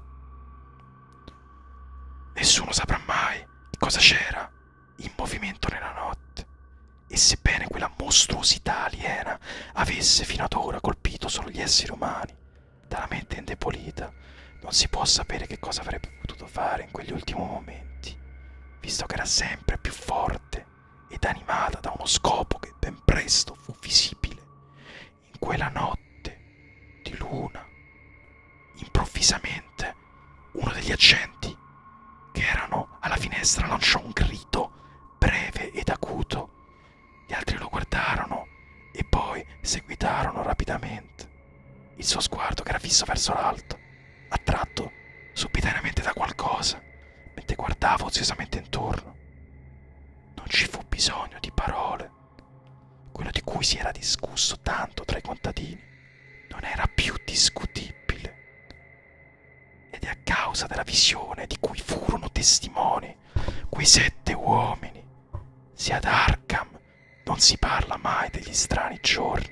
Nessuno saprà mai cosa c'era in movimento nella notte, e sebbene quella mostruosità aliena avesse fino ad ora colpito solo gli esseri umani, dalla mente indebolita, non si può sapere che cosa avrebbe potuto fare in quegli ultimi momenti, visto che era sempre più forte ed animata da uno scopo che ben presto fu visibile in quella notte di luna. Improvvisamente uno degli agenti che erano alla finestra lanciò un grido breve ed acuto. Gli altri lo guardarono e poi seguitarono rapidamente. Il suo sguardo, che era fisso verso l'alto, attratto subitanamente da qualcosa, mentre guardava oziosamente intorno. Non ci fu bisogno di parole. Quello di cui si era discusso tanto tra i contadini non era più discutibile. Ed è a causa della visione di cui furono testimoni quei sette uomini. Sia ad Arkham non si parla mai degli strani giorni.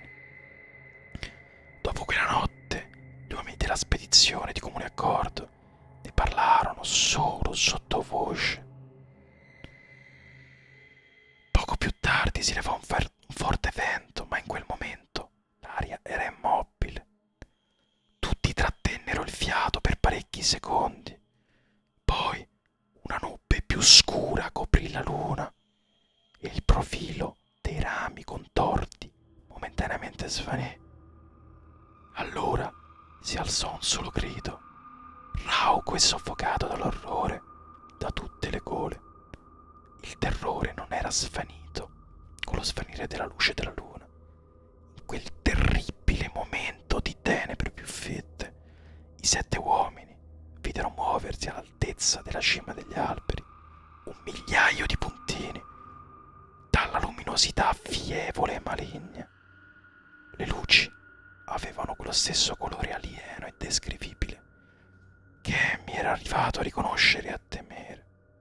Dopo quella notte, gli uomini della spedizione di comune accordo ne parlarono solo sottovoce. Poco più tardi si levò un, un forte vento, ma in quel momento l'aria era immobile. Tutti trattennero il fiato per parecchi secondi. Poi una nube più scura coprì la luna e il profilo dei rami contorti momentaneamente svanì. Allora si alzò un solo grido, rauco e soffocato dall'orrore da tutte le gole. Il terrore non era svanito con lo svanire della luce della luna. In quel terribile momento di tenebre più fitte, i sette uomini videro muoversi all'altezza della cima degli alberi un migliaio di puntini dalla luminosità fievole e maligna. Le luci avevano quello stesso colore alieno e descrivibile che mi era arrivato a riconoscere e a temere.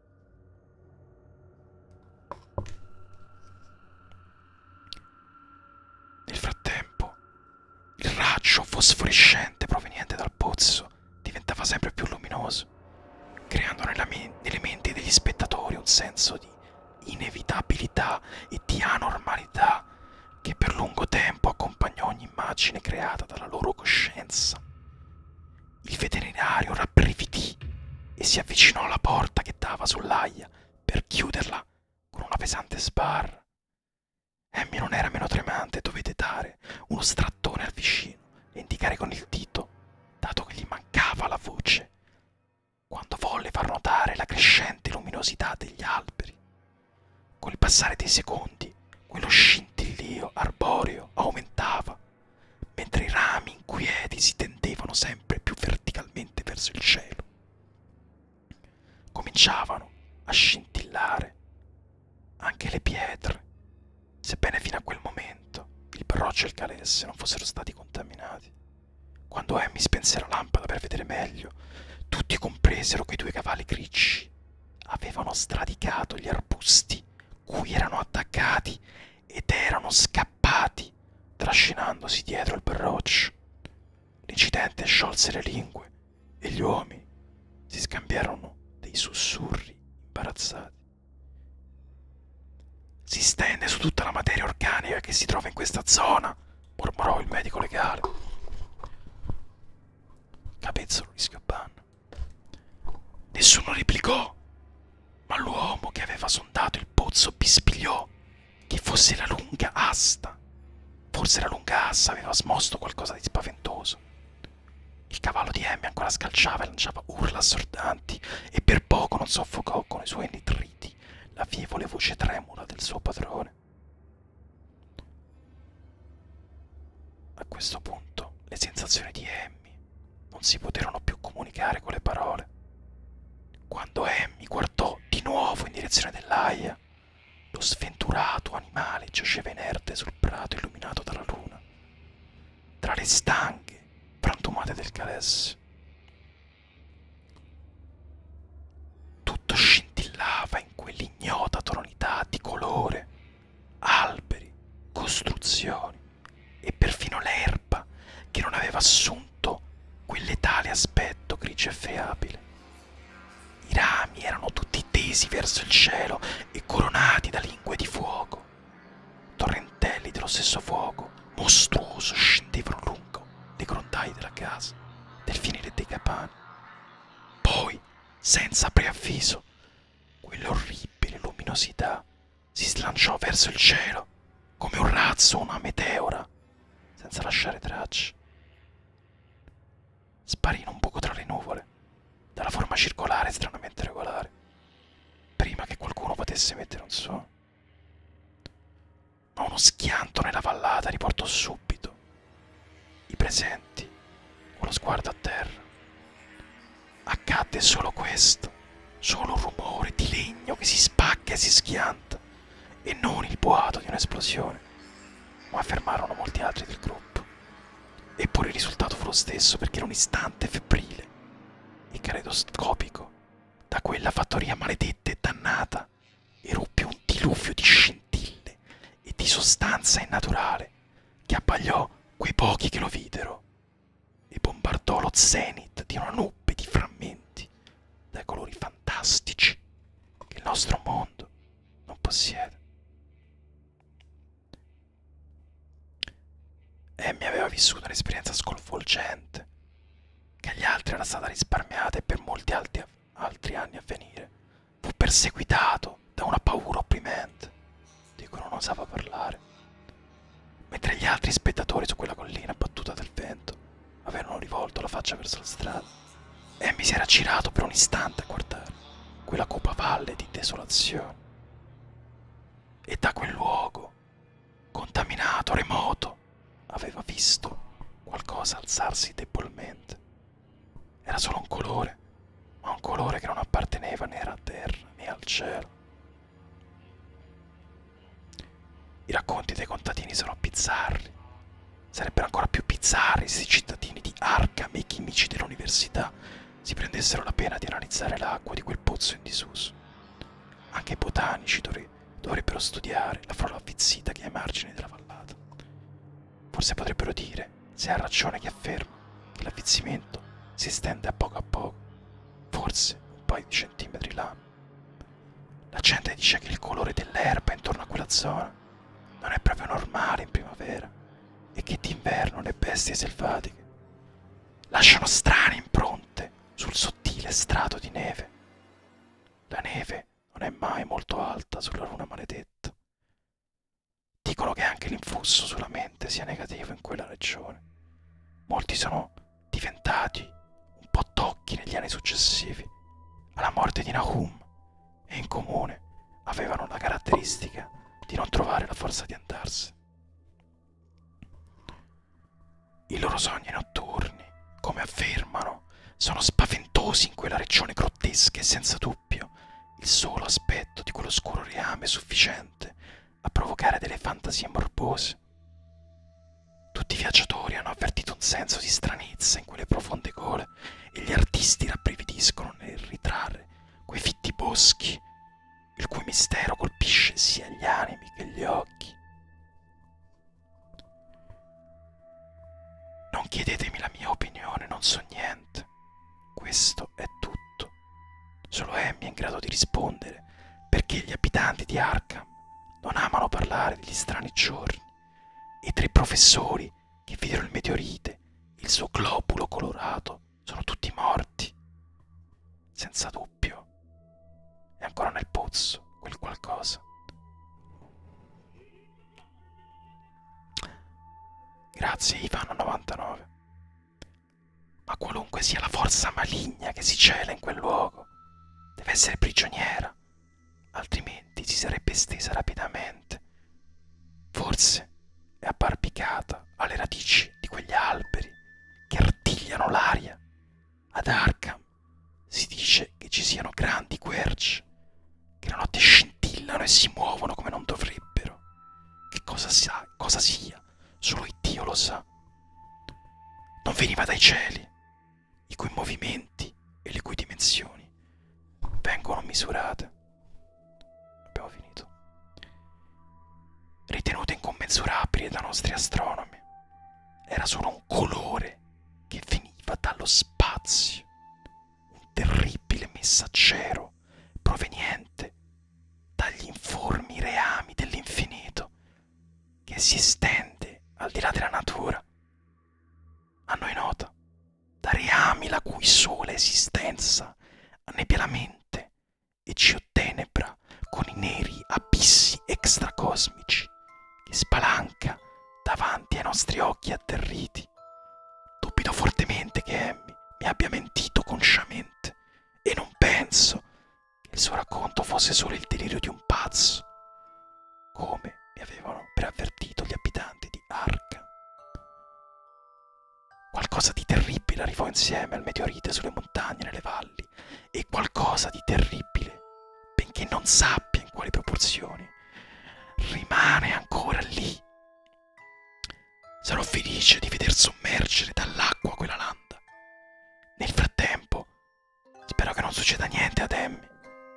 Nel frattempo, il raggio fosforescente proveniente dal pozzo diventava sempre più luminoso, creando nella me- nelle menti degli spettatori un senso di inevitabilità e di anormalità che per lungo tempo accompagnò ogni immagine creata dalla loro coscienza. Il veterinario rabbrividì e si avvicinò alla porta che dava sull'aia per chiuderla con una pesante sbarra. Amy non era meno tremante e dovette dare uno strattone al vicino e indicare con il dito, dato che gli mancava la voce, quando volle far notare la crescente luminosità degli alberi. Col passare dei secondi, quello scintillio arboreo aumentava, mentre i rami inquieti si tendevano sempre più verticalmente verso il cielo. Cominciavano a scintillare anche le pietre, sebbene fino a quel momento il baroccio e il calesse non fossero stati contaminati. Quando Amy spense la lampada per vedere meglio, tutti compresero che i due cavalli grigi avevano stradicato gli arbusti cui erano attaccati ed erano scappati, trascinandosi dietro il baroccio. L'incidente sciolse le lingue e gli uomini si scambiarono dei sussurri imbarazzati. Si stende su tutta la materia organica che si trova in questa zona, mormorò il medico legale. Capezzolo di Schioppan. Nessuno replicò, ma l'uomo che aveva sondato il pozzo bisbigliò che fosse la lunga asta. Forse la lunga assa aveva smosso qualcosa di spaventoso. Il cavallo di Amy ancora scalciava e lanciava urla assordanti e per poco non soffocò con i suoi nitriti la fievole voce tremula del suo padrone. A questo punto le sensazioni di Amy non si poterono più comunicare con le parole. Quando Amy guardò di nuovo in direzione dell'aia, lo sventurato animale giaceva inerte sul prato illuminato dalla luna, tra le stanghe frantumate del Calesse. Tutto scintillava in quell'ignota tonalità di colore, alberi, costruzioni e perfino l'erba che non aveva assunto quel letale aspetto grigio e friabile. I rami erano tutti tesi verso il cielo e coronati da lingue di fuoco. Torrentelli dello stesso fuoco, mostruoso, scendevano lungo le grondaie della casa, del fienile dei capani. Poi, senza preavviso, quell'orribile luminosità si slanciò verso il cielo come un razzo o una meteora, senza lasciare tracce. Sparì in un buco tra le nuvole, dalla forma circolare stranamente regolare, prima che qualcuno potesse mettere un suono. Ma uno schianto nella vallata riportò subito i presenti con lo sguardo a terra. Accadde solo questo, solo un rumore di legno che si spacca e si schianta, e non il boato di un'esplosione, ma affermarono molti altri del gruppo. Eppure il risultato fu lo stesso, perché in un istante febbrile e caleidoscopico, da quella fattoria maledetta e dannata, eruppe un diluvio di scintille e di sostanza innaturale che abbagliò quei pochi che lo videro e bombardò lo zenith di una nube di frammenti dai colori fantastici che il nostro mondo non possiede. Amy aveva vissuto un'esperienza sconvolgente, che agli altri era stata risparmiata e per molti altri, altri anni a venire fu perseguitato da una paura opprimente, di cui non osava parlare. Mentre gli altri spettatori su quella collina battuta dal vento avevano rivolto la faccia verso la strada, Amy si era girato per un istante a guardare quella cupa valle di desolazione. E da quel luogo, contaminato, remoto, aveva visto qualcosa alzarsi debolmente. Era solo un colore, ma un colore che non apparteneva né alla terra né al cielo. I racconti dei contadini sono bizzarri. Sarebbero ancora più bizzarri se i cittadini di Arkham e i chimici dell'università si prendessero la pena di analizzare l'acqua di quel pozzo in disuso. Anche i botanici dovre- dovrebbero studiare la flora avvizzita che è ai margini della vallata. Forse potrebbero dire, se ha ragione chi afferma, che l'avvizzimento si estende a poco a poco, forse un paio di centimetri l'anno. La gente dice che il colore dell'erba intorno a quella zona non è proprio normale in primavera e che d'inverno le bestie selvatiche lasciano strane impronte sul sottile strato di neve. La neve non è mai molto alta sulla luna maledetta. Dicono che anche l'influsso sulla mente sia negativo in quella regione. Molti sono diventati un po' tocchi negli anni successivi alla morte di Nahum e in comune avevano la caratteristica di non trovare la forza di andarsene. I loro sogni notturni, come affermano, sono spaventosi in quella regione grottesca e senza dubbio il solo aspetto di quell'oscuro reame è sufficiente a provocare delle fantasie morbose. Tutti i viaggiatori hanno avvertito un senso di stranezza in quelle profonde gole e gli artisti rabbrividiscono nel ritrarre quei fitti boschi, il cui mistero colpisce sia gli animi che gli occhi. Non chiedetemi la mia opinione, non so niente. Questo è tutto. Solo Amy è in grado di rispondere perché gli abitanti di Arkham non amano parlare degli strani giorni. I tre professori che videro il meteorite, il suo globulo colorato, sono tutti morti. Senza dubbio, è ancora nel pozzo quel qualcosa. Grazie Ivan novantanove. Ma qualunque sia la forza maligna che si cela in quel luogo, deve essere prigioniera, altrimenti si sarebbe estesa rapidamente. Forse è abbarbicata alle radici di quegli alberi che artigliano l'aria. Ad Arkham si dice che ci siano grandi querce che la notte scintillano e si muovono come non cosa sia, cosa sia, solo Dio lo sa. Non veniva dai cieli, i cui movimenti e le cui dimensioni vengono misurate. Abbiamo finito. Ritenute incommensurabili dai nostri astronomi. Era solo un colore che veniva dallo spazio, un terribile messaggero proveniente dagli informi reami dell'infinito che si estende al di là della natura. A noi nota, da reami la cui sola esistenza annebbia la mente e ci ottenebra con i neri abissi extracosmici che spalanca davanti ai nostri occhi atterriti. Dubito fortemente che Emmy mi abbia mentito consciamente e non penso che il suo racconto fosse solo il delirio di un pazzo, come mi avevano preavvertito gli abitanti di Arkham. Qualcosa di terribile arrivò insieme al meteorite sulle montagne e nelle valli, e qualcosa di terribile, benché non sappia in quali proporzioni, rimane ancora lì. Sarò felice di veder sommergere dall'acqua quella landa. Nel frattempo, spero che non succeda niente ad Emmy.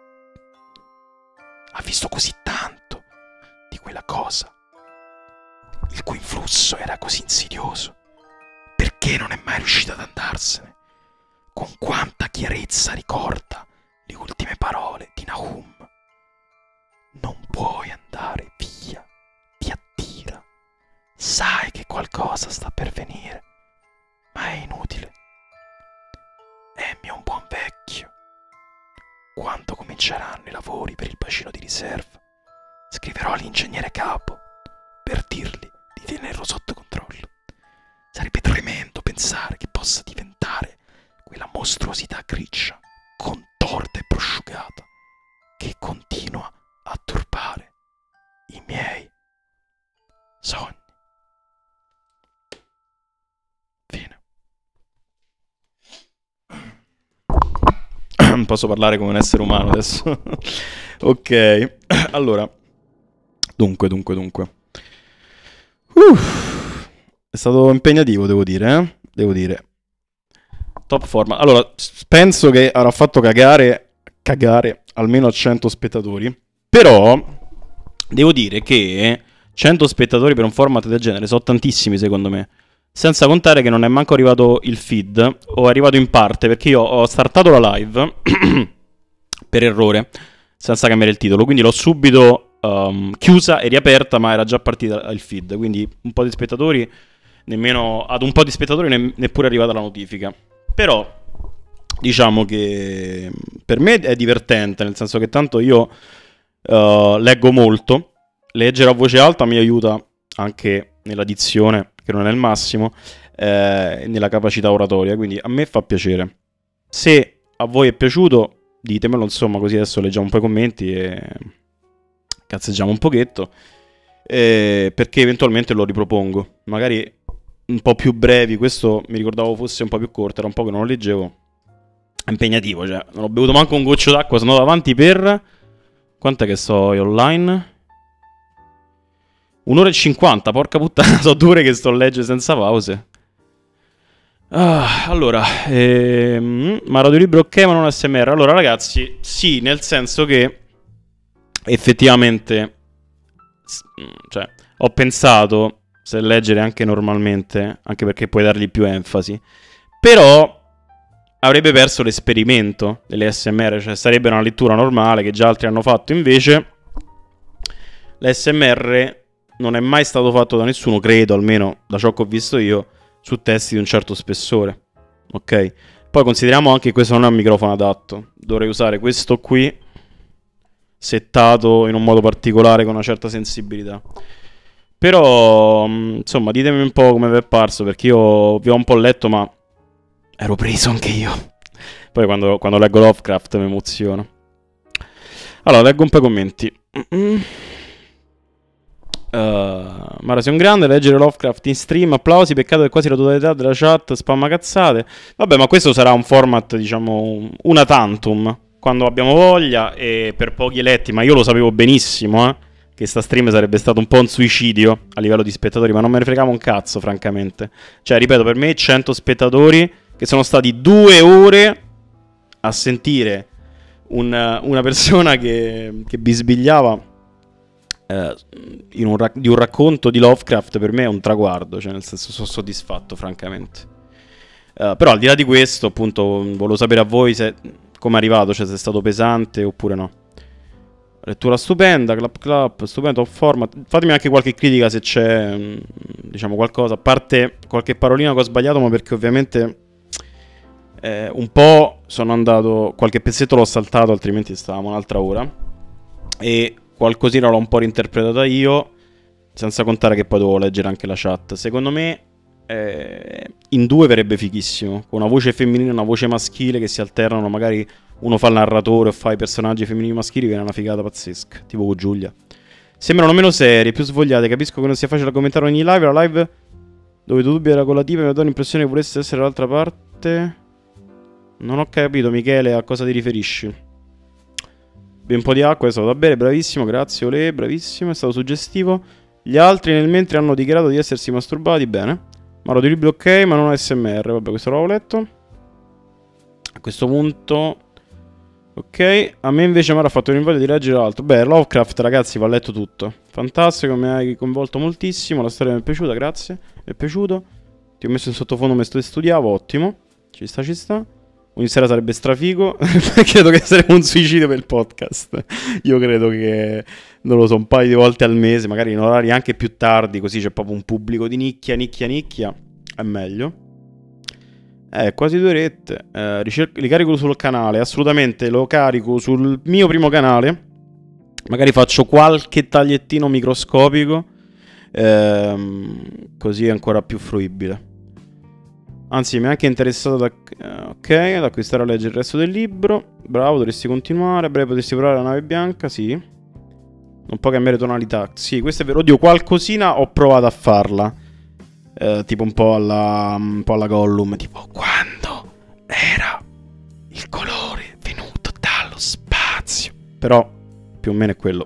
Ha visto così tanto di quella cosa, il cui influsso era così insidioso. Perché non è mai riuscita ad andarsene? Con quanta chiarezza ricorda le ultime parole di Nahum. Non puoi andare via, ti attira. Sai che qualcosa sta per venire, ma è inutile. Emmy è un buon vecchio. Quando cominceranno i lavori per il bacino di riserva, scriverò all'ingegnere capo per dirgli di tenerlo sotto controllo. Sarebbe tremendo pensare che possa diventare quella mostruosità grigia, contorta e prosciugata, che continua a turbare i miei sogni. Fine. Posso parlare come un essere umano adesso? Ok, allora, dunque, dunque, dunque. Uff. È stato impegnativo, devo dire, eh? Devo dire. Top forma. Allora, penso che avrà fatto cagare, cagare almeno a cento spettatori. Però, devo dire che cento spettatori per un format del genere sono tantissimi, secondo me. Senza contare che non è manco arrivato il feed, o è arrivato in parte, perché io ho startato la live per errore, senza cambiare il titolo. Quindi l'ho subito um, chiusa e riaperta, ma era già partita il feed. Quindi un po' di spettatori... Nemmeno ad un po' di spettatori ne- neppure è arrivata la notifica. Però diciamo che per me è divertente, nel senso che tanto io uh, leggo molto. Leggere a voce alta mi aiuta anche nella dizione, che non è il massimo, eh, e nella capacità oratoria, quindi a me fa piacere. Se a voi è piaciuto, ditemelo, insomma, così adesso leggiamo un po' i commenti e cazzeggiamo un pochetto, eh, perché eventualmente lo ripropongo. Magari un po' più brevi, questo mi ricordavo fosse un po' più corto, era un po' che non lo leggevo. È impegnativo, cioè, non ho bevuto manco un goccio d'acqua, sono andato avanti per... Quant'è che sto io online? un'ora e cinquanta, porca puttana, so due ore che sto a leggere senza pause. Ah, allora, ehm, ma radiolibro ok, ma non S M R. Allora ragazzi, sì, nel senso che effettivamente, cioè, ho pensato se leggere anche normalmente, anche perché puoi dargli più enfasi, però avrebbe perso l'esperimento delle S M R, cioè sarebbe una lettura normale che già altri hanno fatto. Invece l'S M R non è mai stato fatto da nessuno, credo, almeno da ciò che ho visto io, su testi di un certo spessore. Ok? Poi consideriamo anche che questo non è un microfono adatto. Dovrei usare questo qui settato in un modo particolare con una certa sensibilità. Però, insomma, ditemi un po' come vi è parso, perché io vi ho un po' letto, ma ero preso anche io. Poi quando, quando leggo Lovecraft mi emoziono. Allora, leggo un po' i commenti. Mm-mm. Uh, Mara sei un grande, leggere Lovecraft in stream, applausi, peccato che quasi la totalità della chat spamma cazzate. Vabbè, ma questo sarà un format, diciamo, una tantum, quando abbiamo voglia e per pochi eletti, ma io lo sapevo benissimo, eh. che sta stream sarebbe stato un po' un suicidio a livello di spettatori, ma non me ne fregava un cazzo, francamente. Cioè, ripeto, per me cento spettatori che sono stati due ore a sentire un, una persona che, che bisbigliava eh, in un rac- di un racconto di Lovecraft, per me è un traguardo, cioè nel senso sono soddisfatto, francamente. Uh, però al di là di questo, appunto, volevo sapere a voi se come è arrivato, cioè se è stato pesante oppure no. Lettura stupenda, clap clap, stupendo format. Fatemi anche qualche critica se c'è, diciamo, qualcosa. A parte qualche parolina che ho sbagliato, ma perché ovviamente eh, un po' sono andato, qualche pezzetto l'ho saltato, altrimenti stavamo un'altra ora. E qualcosina l'ho un po' reinterpretata io, senza contare che poi dovevo leggere anche la chat. Secondo me eh, in due verrebbe fighissimo, con una voce femminile e una voce maschile che si alternano, magari uno fa il narratore o fa i personaggi femminili maschili, viene una figata pazzesca, tipo con Giulia. Sembrano meno serie, più svogliate. Capisco che non sia facile commentare ogni live. La live dove tu dubbi era con la tipa mi ha dato l'impressione che volesse essere dall'altra parte. Non ho capito, Michele, a cosa ti riferisci. Bevi un po' di acqua, è stato da bere, bravissimo, grazie Ole, bravissimo, è stato suggestivo. Gli altri nel mentre hanno dichiarato di essersi masturbati, bene. Maro di libro ok, ma non A S M R, vabbè, questo l'avevo letto. A questo punto... ok, a me invece Mara ha fatto l'invito di leggere l'altro. Beh, Lovecraft, ragazzi, va letto tutto. Fantastico, mi hai coinvolto moltissimo. La storia mi è piaciuta, grazie. Mi è piaciuto. Ti ho messo in sottofondo mentre studiavo, ottimo. Ci sta, ci sta. Ogni sera sarebbe strafigo. Credo che sarebbe un suicidio per il podcast. Io credo che, non lo so, un paio di volte al mese, magari in orari anche più tardi, così c'è proprio un pubblico di nicchia, nicchia, nicchia. È meglio. Eh, quasi due orette. Eh, ricer- li carico sul canale, assolutamente lo carico sul mio primo canale. Magari faccio qualche tagliettino microscopico, ehm, così è ancora più fruibile. Anzi, mi è anche interessato da, eh, ok, ad acquistare a leggere il resto del libro. Bravo, dovresti continuare. A breve potresti provare la nave bianca, sì. Non può cambiare tonalità. Sì, questo è vero. Oddio, qualcosina ho provato a farla. Eh, tipo un po' alla, un po' alla Gollum. Tipo, quando era il colore venuto dallo spazio. Però, più o meno è quello.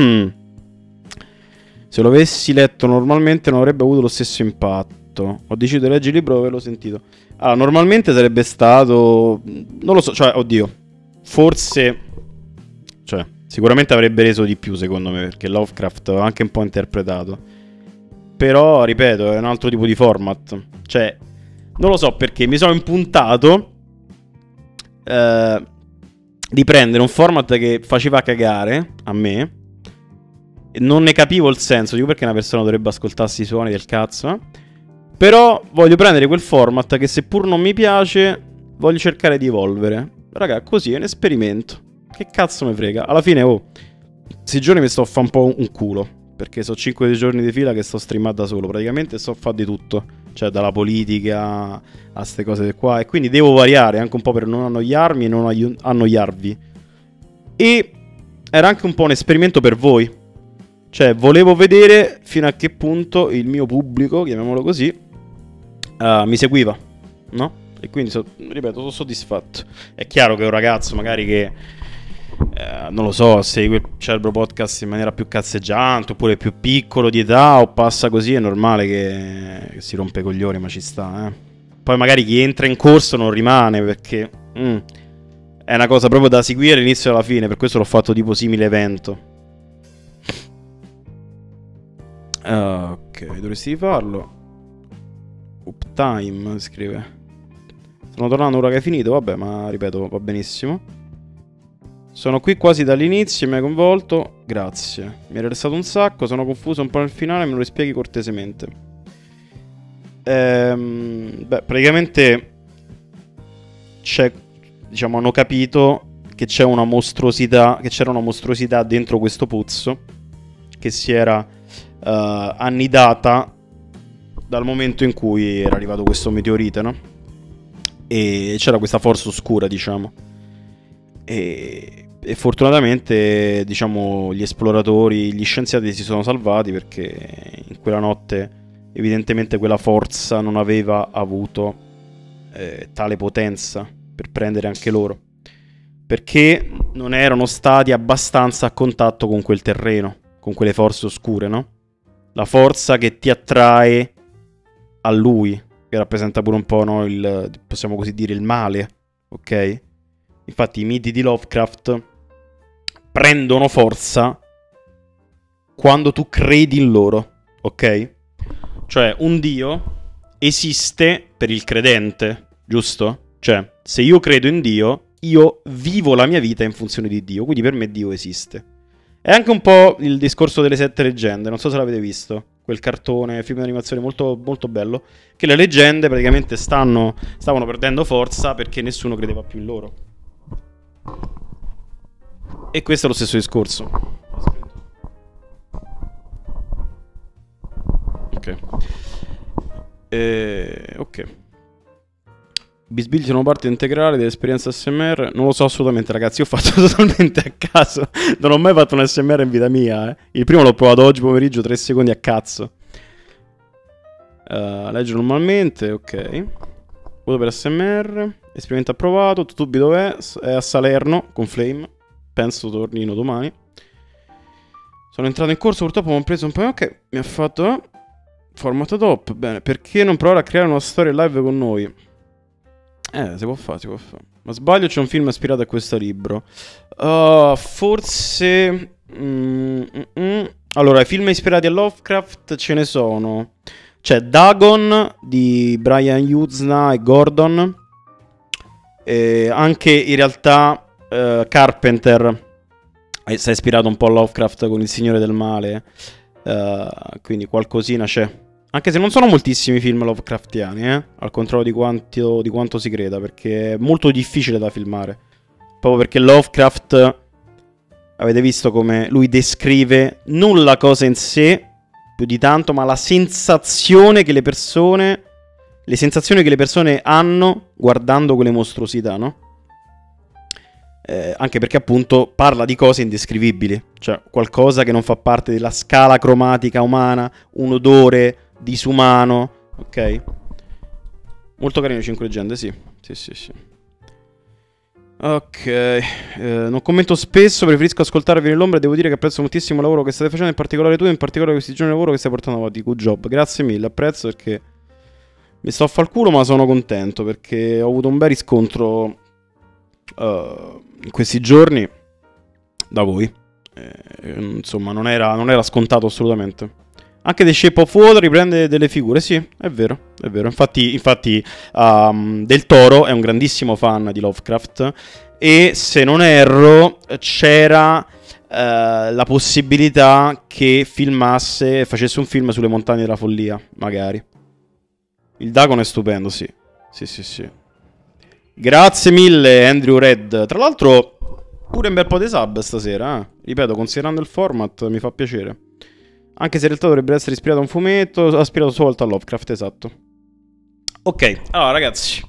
Se lo avessi letto normalmente non avrebbe avuto lo stesso impatto. Ho deciso di leggere il libro dove l'ho sentito. Allora, normalmente sarebbe stato... non lo so, cioè, oddio. Forse... cioè, sicuramente avrebbe reso di più, secondo me, perché Lovecraft aveva anche un po' interpretato. Però, ripeto, è un altro tipo di format. Cioè, non lo so perché mi sono impuntato eh, di prendere un format che faceva cagare a me. E non ne capivo il senso. Dico, perché una persona dovrebbe ascoltarsi i suoni del cazzo, eh? Però voglio prendere quel format che, seppur non mi piace, voglio cercare di evolvere. Raga, così è un esperimento. Che cazzo me frega? Alla fine, oh, questi giorni mi sto a fare un po' un culo, perché so cinque giorni di fila che sto streamando da solo. Praticamente sto a fare di tutto. Cioè, dalla politica a ste cose qua. E quindi devo variare anche un po' per non annoiarmi e non aiu- annoiarvi. E era anche un po' un esperimento per voi. Cioè, volevo vedere fino a che punto il mio pubblico, chiamiamolo così, Uh, mi seguiva, no? E quindi, so, ripeto, sono soddisfatto. È chiaro che un ragazzo magari che, uh, non lo so, segue il Cerebro Podcast in maniera più cazzeggiante, oppure più piccolo di età, o passa così, è normale che, che si rompe i coglioni, ma ci sta, eh. Poi magari chi entra in corso non rimane, perché mm, è una cosa proprio da seguire all'inizio e alla fine. Per questo l'ho fatto tipo simile evento. uh, Ok, dovresti farlo. Uptime scrive. Sono tornato ora che hai finito. Vabbè, ma ripeto, va benissimo. Sono qui quasi dall'inizio e mi hai coinvolto. Grazie. Mi era restato un sacco. Sono confuso un po' nel finale. Me lo spieghi cortesemente. Ehm, beh, praticamente c'è, diciamo, hanno capito che c'è una mostruosità, che c'era una mostruosità dentro questo pozzo, che si era uh, annidata dal momento in cui era arrivato questo meteorite, no? E c'era questa forza oscura, diciamo. E, e fortunatamente, diciamo, gli esploratori, gli scienziati si sono salvati, perché in quella notte evidentemente quella forza non aveva avuto eh, tale potenza per prendere anche loro, perché non erano stati abbastanza a contatto con quel terreno. con quelle forze oscure, no? La forza che ti attrae a lui, che rappresenta pure un po', no, il, possiamo così dire, il male, ok? Infatti i miti di Lovecraft prendono forza quando tu credi in loro, ok? Cioè un dio esiste per il credente, giusto? Cioè, se io credo in Dio, io vivo la mia vita in funzione di Dio, quindi per me Dio esiste. È anche un po' il discorso delle sette leggende, non so se l'avete visto, quel cartone, film di animazione molto, molto bello, che le leggende praticamente stanno, stavano perdendo forza perché nessuno credeva più in loro. E questo è lo stesso discorso. Ok. Eh, ok. Bisbigli sono parte integrale dell'esperienza S M R. Non lo so assolutamente, ragazzi. Io ho fatto totalmente a caso. Non ho mai fatto un S M R in vita mia. Eh. Il primo l'ho provato oggi pomeriggio, tre secondi a cazzo. Uh, leggo normalmente, ok. Voto per S M R. Esperimento approvato. Tutubi dov'è? È a Salerno con Flame. Penso tornino domani. Sono entrato in corso, purtroppo mi ho preso un po'. Ok, mi ha fatto. Formato top. Bene, perché non provare a creare una storia live con noi? Eh, si può fare, si può fare. Ma sbaglio, c'è un film ispirato a questo libro. Uh, forse... Mm, mm, mm. Allora, i film ispirati a Lovecraft ce ne sono. C'è Dagon di Brian Yuzna e Gordon. E anche in realtà uh, Carpenter si è ispirato un po' a Lovecraft con Il Signore del Male. Uh, quindi qualcosina c'è. Anche se non sono moltissimi film Lovecraftiani, eh? Al contrario di quanto, di quanto si creda, perché è molto difficile da filmare. Proprio perché Lovecraft, avete visto come lui descrive non la cosa in sé, più di tanto, ma la sensazione che le persone, le sensazioni che le persone hanno guardando quelle mostruosità, no? Eh, anche perché appunto parla di cose indescrivibili, cioè qualcosa che non fa parte della scala cromatica umana, un odore disumano, ok? Molto carino cinque leggende, sì. Sì, sì, sì. Ok, eh, non commento spesso, preferisco ascoltarvi nell'ombra e devo dire che apprezzo moltissimo il lavoro che state facendo, in particolare tu, in particolare questi giorni di lavoro che stai portando avanti. Good job, grazie mille, apprezzo perché mi sto a far culo, ma sono contento perché ho avuto un bel riscontro uh, in questi giorni da voi. Eh, insomma, non era, non era scontato assolutamente. Anche The Shape of Water riprende delle figure, sì, è vero, è vero. Infatti, infatti um, Del Toro è un grandissimo fan di Lovecraft e, se non erro, c'era uh, la possibilità che filmasse, facesse un film sulle montagne della follia, magari. Il Dagon è stupendo, sì. Sì, sì, sì. Grazie mille, Andrew Red. Tra l'altro, pure un bel po' di sub stasera, eh. Ripeto, considerando il format, mi fa piacere. Anche se in realtà dovrebbe essere ispirato a un fumetto, ispirato solo a Lovecraft, esatto. Ok, allora ragazzi.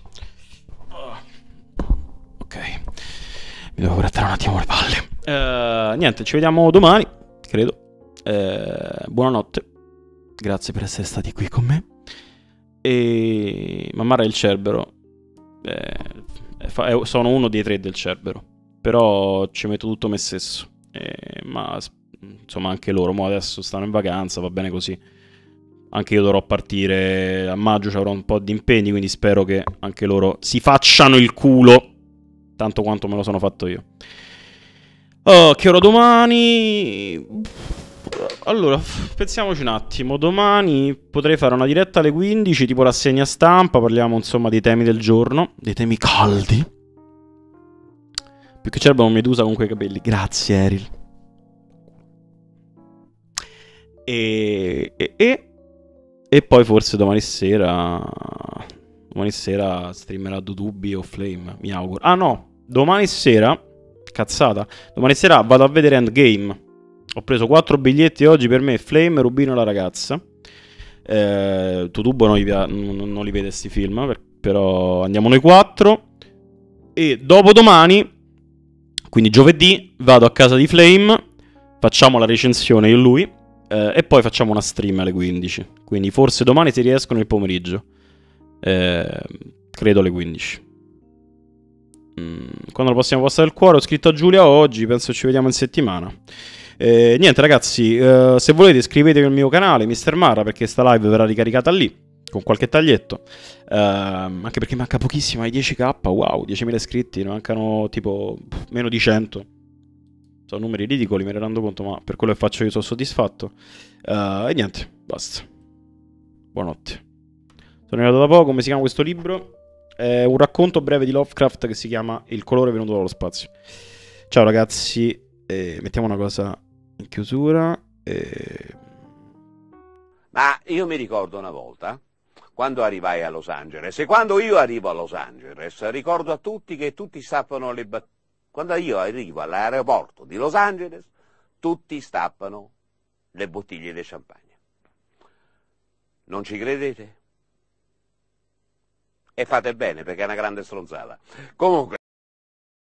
Ok. Mi devo grattare un attimo le palle. Uh, niente, ci vediamo domani, credo. Uh, buonanotte. Grazie per essere stati qui con me. E... Mamara il Cerbero. Eh, sono uno dei tre del Cerbero. Però ci metto tutto me stesso. Eh, ma... Insomma, anche loro mo adesso stanno in vacanza, va bene così. Anche io dovrò partire a maggio, ci avrò un po' di impegni, quindi spero che anche loro si facciano il culo tanto quanto me lo sono fatto io. Oh, che ora domani? Allora, pensiamoci un attimo. Domani potrei fare una diretta alle quindici, tipo rassegna stampa, parliamo insomma dei temi del giorno, dei temi caldi. Più che certo un medusa con quei capelli. Grazie, Eril. E, e, e, e poi forse domani sera domani sera streamerà Dutubi o Flame, mi auguro. Ah no, domani sera, cazzata, domani sera vado a vedere Endgame. Ho preso quattro biglietti oggi per me, Flame, Rubino e la ragazza. eh, Tutubo non, non, non li vede sti film, per, però andiamo noi quattro. E dopodomani, quindi giovedì, vado a casa di Flame, facciamo la recensione io e lui. Uh, e poi facciamo una stream alle quindici. Quindi forse domani si riescono nel pomeriggio. eh, Credo alle quindici. mm, Quando lo possiamo postare il cuore? Ho scritto a Giulia oggi. Penso ci vediamo in settimana. Eh, niente ragazzi, eh, se volete iscrivetevi al mio canale mister Marra, perché sta live verrà ricaricata lì con qualche taglietto, eh, anche perché manca pochissimo ai dieci k. Wow, diecimila iscritti, ne mancano tipo pff, meno di cento. Sono numeri ridicoli, me ne rendo conto, ma per quello che faccio io sono soddisfatto. Uh, e niente, basta. Buonanotte. Sono arrivato da poco. Come si chiama questo libro? È un racconto breve di Lovecraft che si chiama Il colore venuto dallo spazio. Ciao ragazzi, eh, mettiamo una cosa in chiusura. Eh... Ma io mi ricordo una volta, quando arrivai a Los Angeles, e quando io arrivo a Los Angeles, ricordo a tutti che tutti stappano le battute. Quando io arrivo all'aeroporto di Los Angeles, tutti stappano le bottiglie di champagne. Non ci credete? E fate bene, perché è una grande stronzata. Comunque...